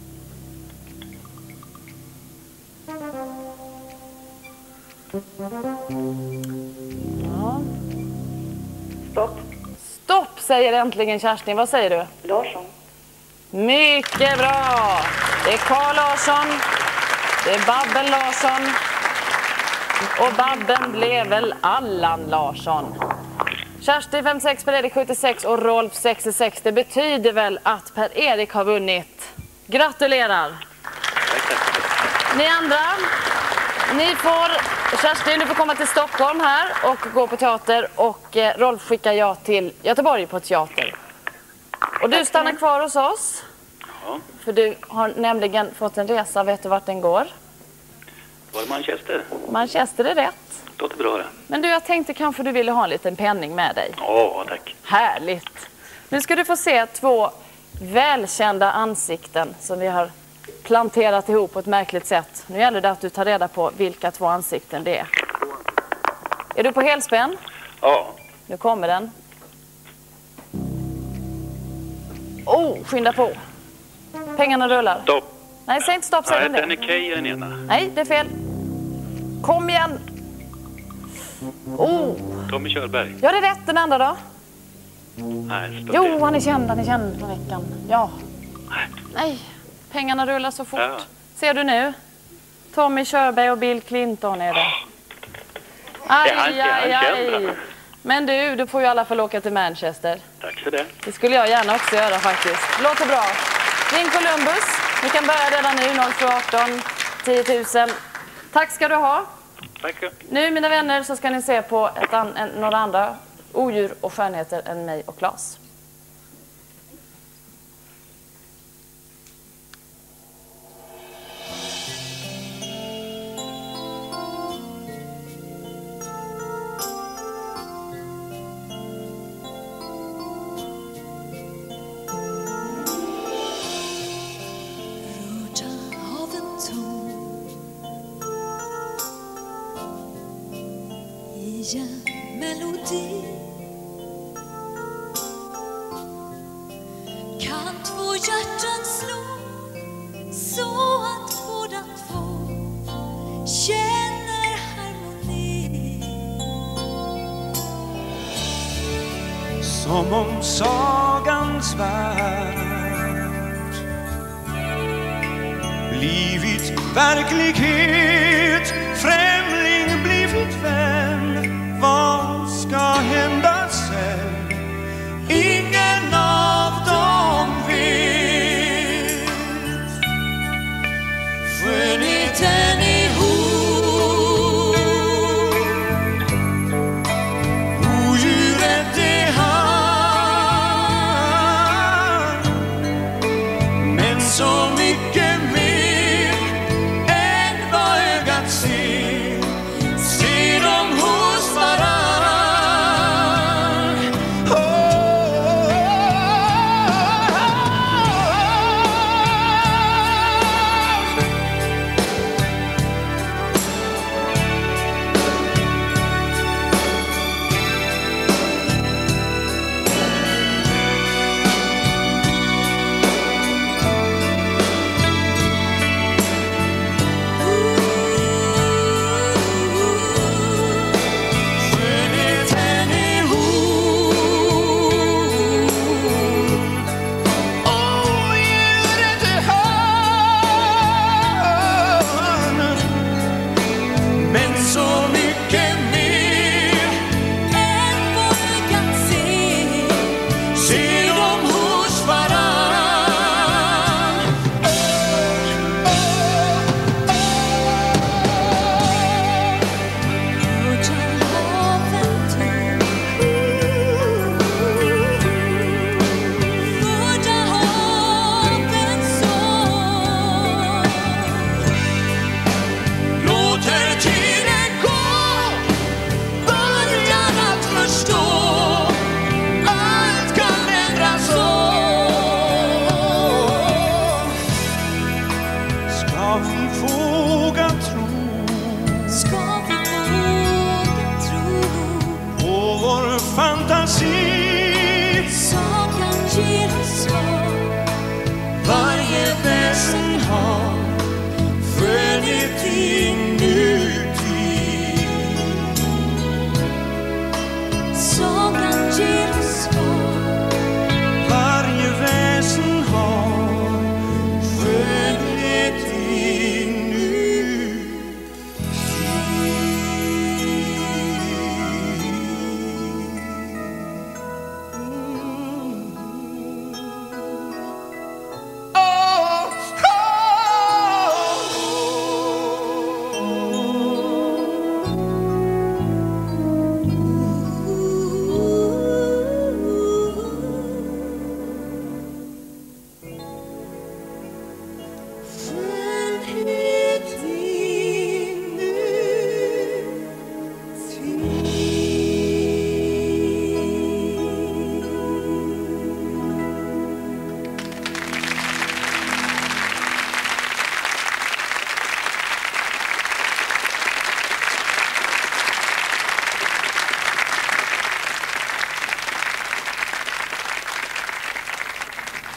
Ja. Stopp. Stopp, säger äntligen Kerstin. Vad säger du? Larsson. Mycket bra. Det är Carl Larsson. Det är Babben Larsson. Och Babben blev väl Allan Larsson. Kerstin femtiosex, Per-Erik sjuttiosex och Rolf sextiosex. Det betyder väl att Per-Erik har vunnit. Gratulerar. Ni andra, ni får... Kerstin, du får komma till Stockholm här och gå på teater. Och eh, Rolf skickar jag till Göteborg på teater. Och du stannar kvar hos oss. Ja. För du har nämligen fått en resa. Vet du vart den går? Var det Manchester? Manchester är rätt. Det låter bra det. Men du, jag tänkte kanske du ville ha en liten penning med dig. Ja, tack. Härligt. Nu ska du få se två välkända ansikten som vi har planterat ihop på ett märkligt sätt. Nu gäller det att du tar reda på vilka två ansikten det är. Är du på helspänn? Ja. Nu kommer den. Oh, skynda på. Pengarna rullar. Stopp. Nej, säg inte stopp, säg Nej, den den det. är Kay i den ena. Nej, det är fel. Kom igen. Oh. Tommy Körberg. Ja, det är rätt. Den andra då? Nej, stopp. Jo, han är känd, han är känd från veckan. Ja. Nej, pengarna rullar så fort. Ja. Ser du nu? Tommy Körberg och Bill Clinton är det. Aj, Är han- är han aj, känd aj. då? Men du, du får ju i alla fall åka till Manchester. Tack för det. Det skulle jag gärna också göra faktiskt. Låter bra. Ring Columbus. Vi kan börja redan nu. noll sju arton tio tusen. Tack ska du ha. Tack. Nu, mina vänner, så ska ni se på ett an- en, några andra odjur och skönheter än mig och Claes. I en melodi kan två hjärtan slå så att båda två känner harmoni. Som om sagans värld blivit verklighet, främling blivit vän. Vad ska hända sen? Ingen av dem vet. Skönheten ihop, odjuret är han, men så mycket mer än vad ögat ser.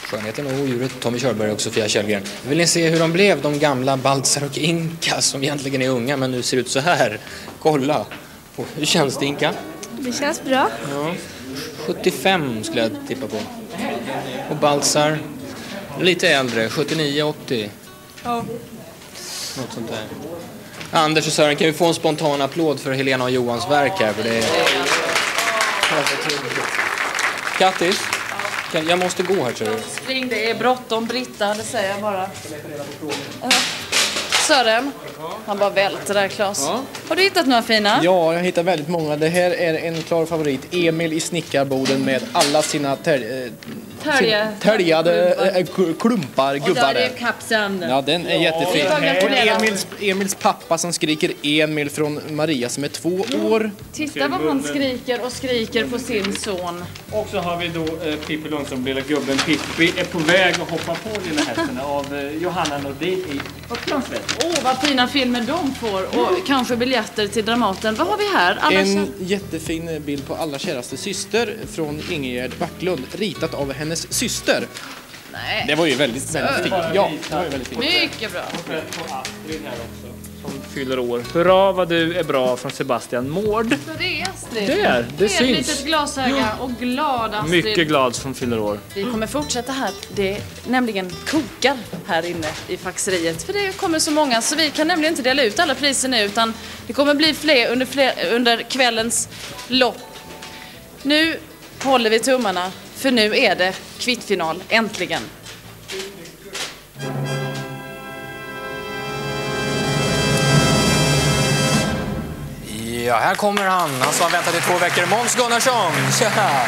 Skönheten och odjuret, Tommy Körberg och Sofia Källgren. Vill ni se hur de blev, de gamla Baltzar och Inka som egentligen är unga men nu ser ut så här? Kolla. Hur känns det, Inka? Det känns bra. Ja. sjuttiofem skulle jag tippa på. Och Baltzar lite äldre, sjuttionio åttio. Ja. Något sånt där. Anders och Sören, kan vi få en spontan applåd för Helena och Johans verk här? För det är... Kattis, jag måste gå här, tror du. Spring, det är bråttom, Britta, det säger jag bara. Sören, han bara välter där, Claes. Ja. Har du hittat några fina? Ja, jag hittar väldigt många. Det här är en klar favorit. Emil i snickarboden med alla sina tälj, Tälje. täljade äh, klumpar gubbar. Och där är kapsen. Ja, den är jättefin. Och Emils, Emils pappa som skriker Emil från Maria som är två år. Titta vad han skriker och skriker på sin son. Och så har vi då eh, Pippi Långstrump, lilla gubben Pippi är på väg att hoppa på lilla hästen av eh, Johanna Nordin i Upplandsväst. Åh, oh, vad fina filmer de får. Och kanske biljetter till Dramaten. Vad har vi här? Alla en kär... jättefin bild på allra käraste syster från Ingegerd Backlund, ritat av hennes syster. Nej. Det var ju väldigt, väldigt fint. Ja, det var ju väldigt fint. Mycket bra. Och Astrid här också, som fyller år. Hurra vad du är bra, från Sebastian Mård. Så det är Astrid. Det är, det syns. Ett litet glasöga och glad Astrid. Mycket glad som fyller år. Vi kommer fortsätta här. Det nämligen kokar här inne i faxeriet. För det kommer så många så vi kan nämligen inte dela ut alla priser nu. Utan det kommer bli fler under, fler under kvällens lopp. Nu håller vi tummarna. För nu är det kvittfinal, äntligen. Ja, här kommer han. Han som har väntat i två veckor. Måns Gunnarsson. Tja!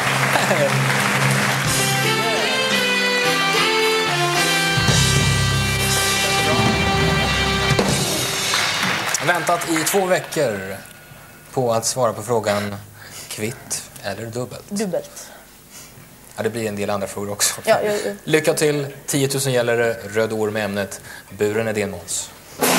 Väntat i två veckor på att svara på frågan kvitt eller dubbelt. Dubbelt. Ja, det blir en del andra frågor också. Ja, ja, ja. Lycka till. tio tusen gäller det. Röd år med ämnet. Buren är din, Måns.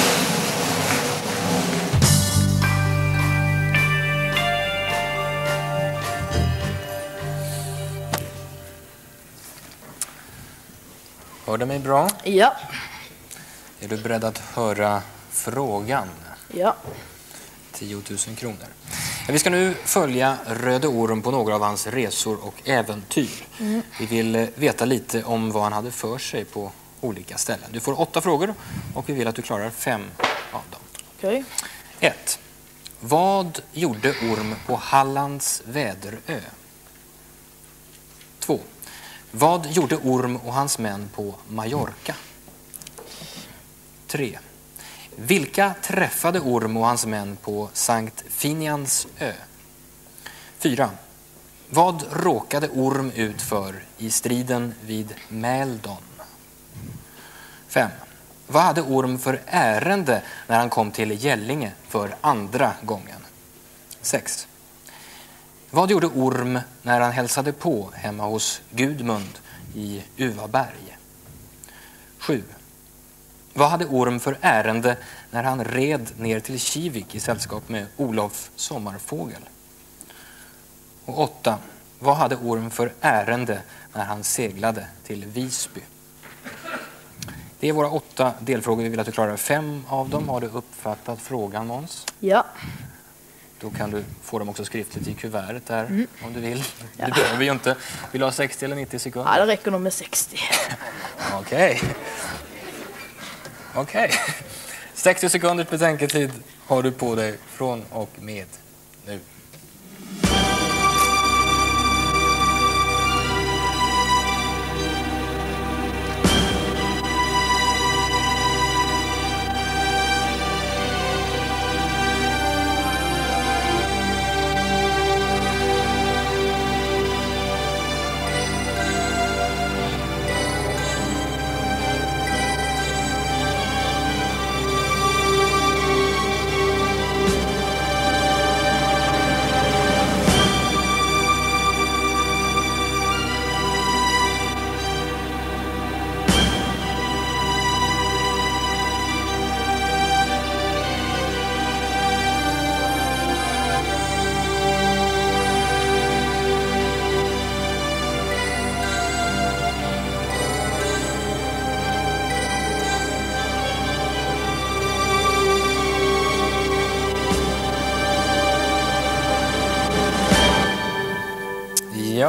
Hör du mig bra? Ja. Är du beredd att höra frågan? Ja. tio tusen kronor. Vi ska nu följa Röde Orm på några av hans resor och äventyr. Mm. Vi vill veta lite om vad han hade för sig på olika ställen. Du får åtta frågor och vi vill att du klarar fem av dem. Okej. ett. Vad gjorde Orm på Hallands Väderö? två. Vad gjorde Orm och hans män på Mallorca? tre. Vilka träffade Orm och hans män på Sankt Finians ö? fyra. Vad råkade Orm ut för i striden vid Mäldon? fem. Vad hade Orm för ärende när han kom till Gällinge för andra gången? sex. Vad gjorde Orm när han hälsade på hemma hos Gudmund i Uvaberg? sju. Vad hade Orm för ärende när han red ner till Kivik i sällskap med Olof Sommarfågel? Och åtta. Vad hade Orm för ärende när han seglade till Visby? Det är våra åtta delfrågor. Vi vill att du klarar fem av dem. Har du uppfattat frågan, Måns? Ja. Då kan du få dem också skriftligt i kuvertet där, mm. om du vill. Ja. Det behöver vi ju inte. Vill du ha sextio eller nittio sekunder? Ja, det räcker nog med sextio. Okej. Okay. Okej. Okay. sextio sekunders betänketid har du på dig från och med nu.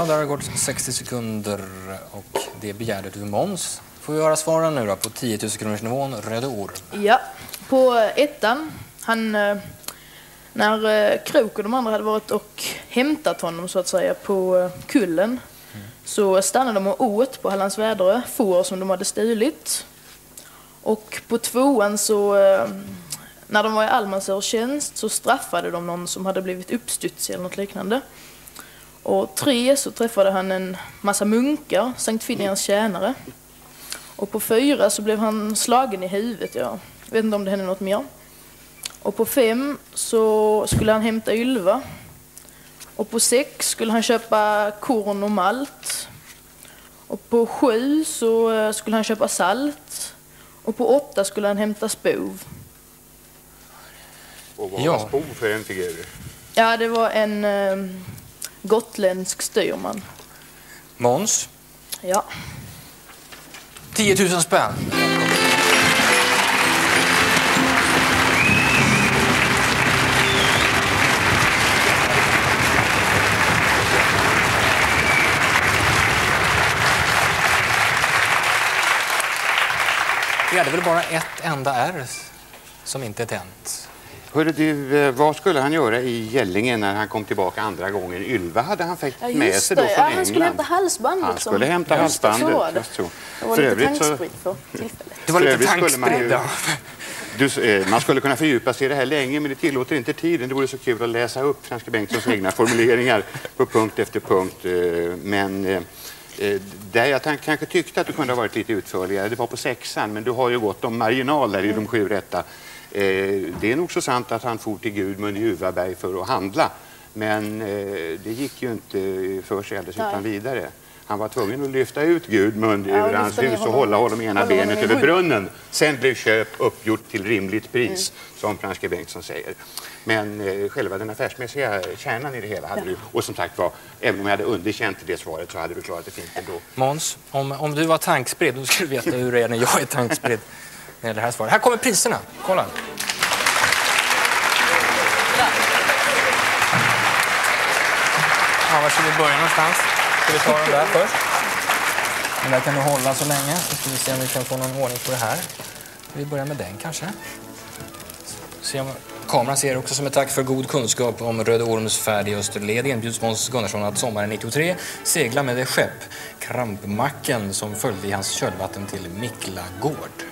Ja, där har det gått sextio sekunder och det begärde du, Måns. Får vi höra svaren nu då på tio tusen kronors nivån, Röde Orm. Ja, på ettan, han, när Krok och de andra hade varit och hämtat honom så att säga på kullen, mm. så stannade de och åt på Hallandsväderö, får som de hade stulit. Och på tvåan så, när de var i allmansörs tjänst, så straffade de någon som hade blivit uppstudsig eller något liknande. Och tre så träffade han en massa munkar, Sankt Finians tjänare. Och på fyra så blev han slagen i huvudet. Jag vet inte om det hände något mer. Och på fem så skulle han hämta Ylva. Och på sex skulle han köpa korn och malt. Och på sju så skulle han köpa salt. Och på åtta skulle han hämta spov. Och vad ja. var spov för en figur? Ja, det var en eh, gotländsk styrman. Måns? Ja. tio tusen spänn. Det är väl bara ett enda R som inte är tänt. Hörde du, vad skulle han göra i Gällinge när han kom tillbaka andra gången? Ylva hade han fått Ja, med sig då från ja, England. han skulle hämta halsbandet. Han skulle hämta halsbandet. Så var det. Just så. Det var för lite övrigt så, tanksprit för tillfället. Det var lite tanksprit, ja. Du, man skulle kunna fördjupa sig i det här länge, men det tillåter inte tiden. Det vore så kul att läsa upp Franske Bengtssons egna formuleringar på punkt efter punkt. Men där jag kanske tyckte att du kunde ha varit lite utförligare, det var på sexan, men du har ju gått om marginaler i de sju rätta. Det är nog så sant att han for till Gudmund i Uvaberg för att handla, men det gick ju inte för sig alldeles utan vidare. Han var tvungen att lyfta ut Gudmund ja, ur hans hus och hålla honom ena hålla benet över brunnen. Sen blev köp uppgjort till rimligt pris, mm. som Franske Bengtsson säger. Men eh, själva den affärsmässiga kärnan i det hela hade ja. du. Och som sagt var, även om jag hade underkänt det svaret så hade du klarat det fint ändå. Måns, om, om du var tankspridd, då skulle du veta hur det är när jag är tankspridd med det här svaret. Här kommer priserna, kolla. Ja, var ska vi börja någonstans? Ska vi ta den där först? Den där kan du hålla så länge. Så ska vi se om vi kan få någon ordning på det här. Vi börjar med den kanske. Se om kameran ser också som ett tack för god kunskap om Röde Orms färd i Österled. Inbjuds Måns Gunnarsson att sommaren nittiotre segla med det skepp Krampmacken som följde i hans kölvatten till Miklagård.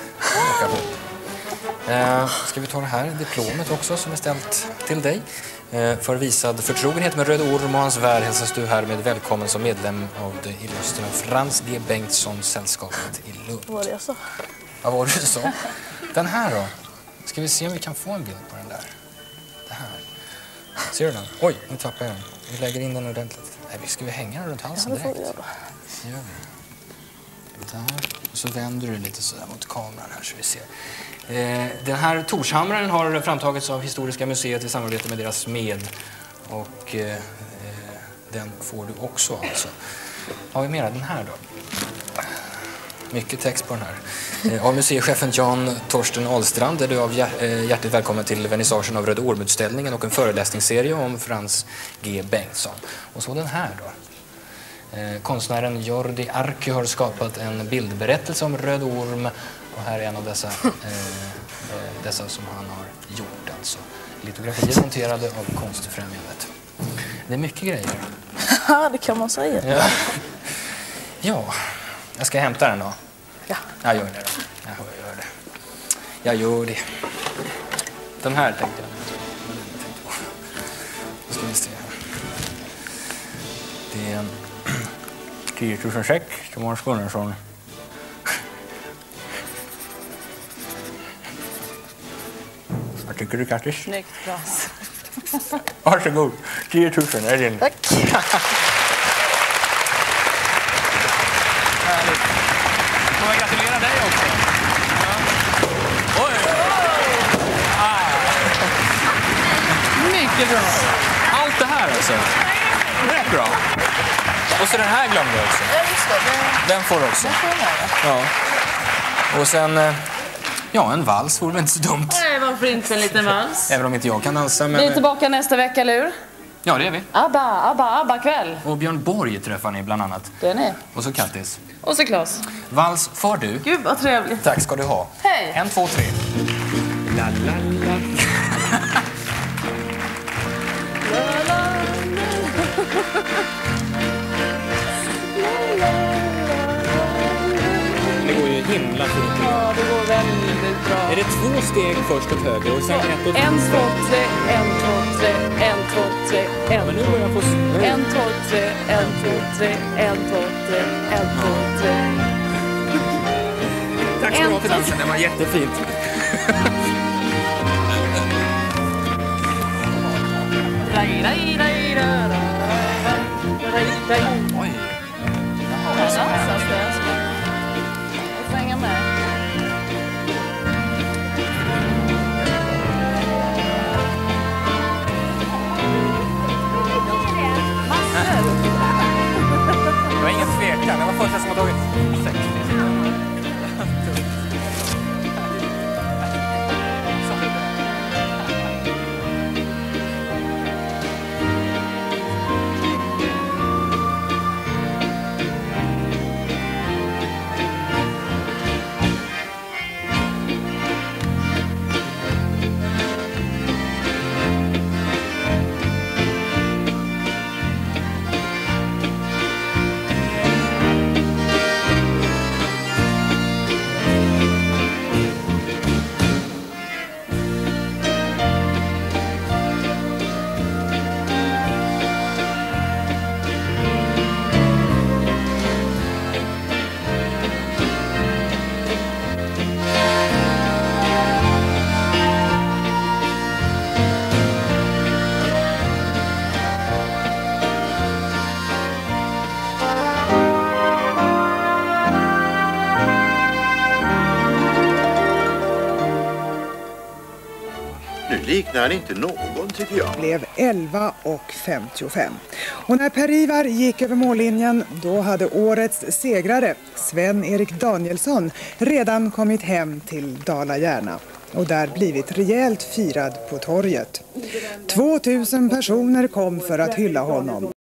Eh, ska vi ta det här diplomet också som är ställt till dig. Eh, för visad förtrogenhet med Röde Orm och hans värld hälsas du här med välkommen som medlem av det illustra Frans G. Bengtsson sällskapet i Lund. Vad var det jag sa? Vad var det du sa? Den här då? Ska vi se om vi kan få en bild på den där? Det här. Ser du den? Oj, nu tappar jag den. Vi lägger in den ordentligt. Nej, ska vi hänga den runt halsen direkt? Ja, det får vi göra. Där. Och så vänder du lite så där mot kameran här så vi ser. Eh, den här Torshamraren har framtagits av Historiska museet i samarbete med deras smed. Och eh, den får du också alltså. Har vi mera den här då? Mycket text på den här. Eh, av museichefen Jan Torsten Ahlstrand är du av hjär eh, hjärtligt välkommen till vernissagen av Röde Orm-utställningen och en föreläsningsserie om Frans G. Bengtsson. Och så den här då. Eh, konstnären Jordi Arki har skapat en bildberättelse om Röde Orm. Och här är en av dessa, eh, dessa som han har gjort. Alltså. Litografier monterade av Konstfrämjandet. Det är mycket grejer. Ja, det kan man säga. Ja. ja, jag ska hämta den då. Ja. Jag gör det då. Jag gör det. Jag gör det. Den här tänkte jag. Nu ska vi se här. Det är en tio tusen sex som Måns Gunnarsson. Vad tycker du, Kattis? Snyggt, bra. Varsågod. tio tusen är din. Tack. Härligt. Får jag gratulera dig också? Ja. Oj! Ah. Mycket bra. Allt det här alltså. Rätt bra. Och så den här glömde jag också. Ja, just det. Den får du också. Den får jag. Ja. Och sen... Ja, en vals vore väl inte så dumt. Nej, varför inte en liten vals? Även om inte jag kan dansa. Men... Vi är tillbaka nästa vecka, eller hur? Ja, det är vi. Abba, Abba, Abba kväll. Och Björn Borg träffar ni bland annat. Det är ni. Och så Kattis. Och så Klas. Vals för du. Gud vad trevligt. Tack ska du ha. Hej. En, två, tre. La, la, la. Det går ju himla fint. Ja, det går väldigt bra. Är det två steg först åt höger och sen ett åt En, två, tre, en, två, tre, en, två, tre, en, men nu börjar jag få... en, två, tre, en, två, tre, en, två, tre, en, två, tre. Tack ska du ha för dansen, det var jättefint. Oj. Här dansas det. Jag får hänga med. Det var ingen tvekan, det var första som har tagit sex. Nu liknar han inte någon, tycker jag. Blev elva och femtiofem. Och när Per-Ivar gick över mållinjen, då hade årets segrare, Sven-Erik Danielsson, redan kommit hem till Dala-Järna och där blivit rejält firad på torget. tvåtusen personer kom för att hylla honom.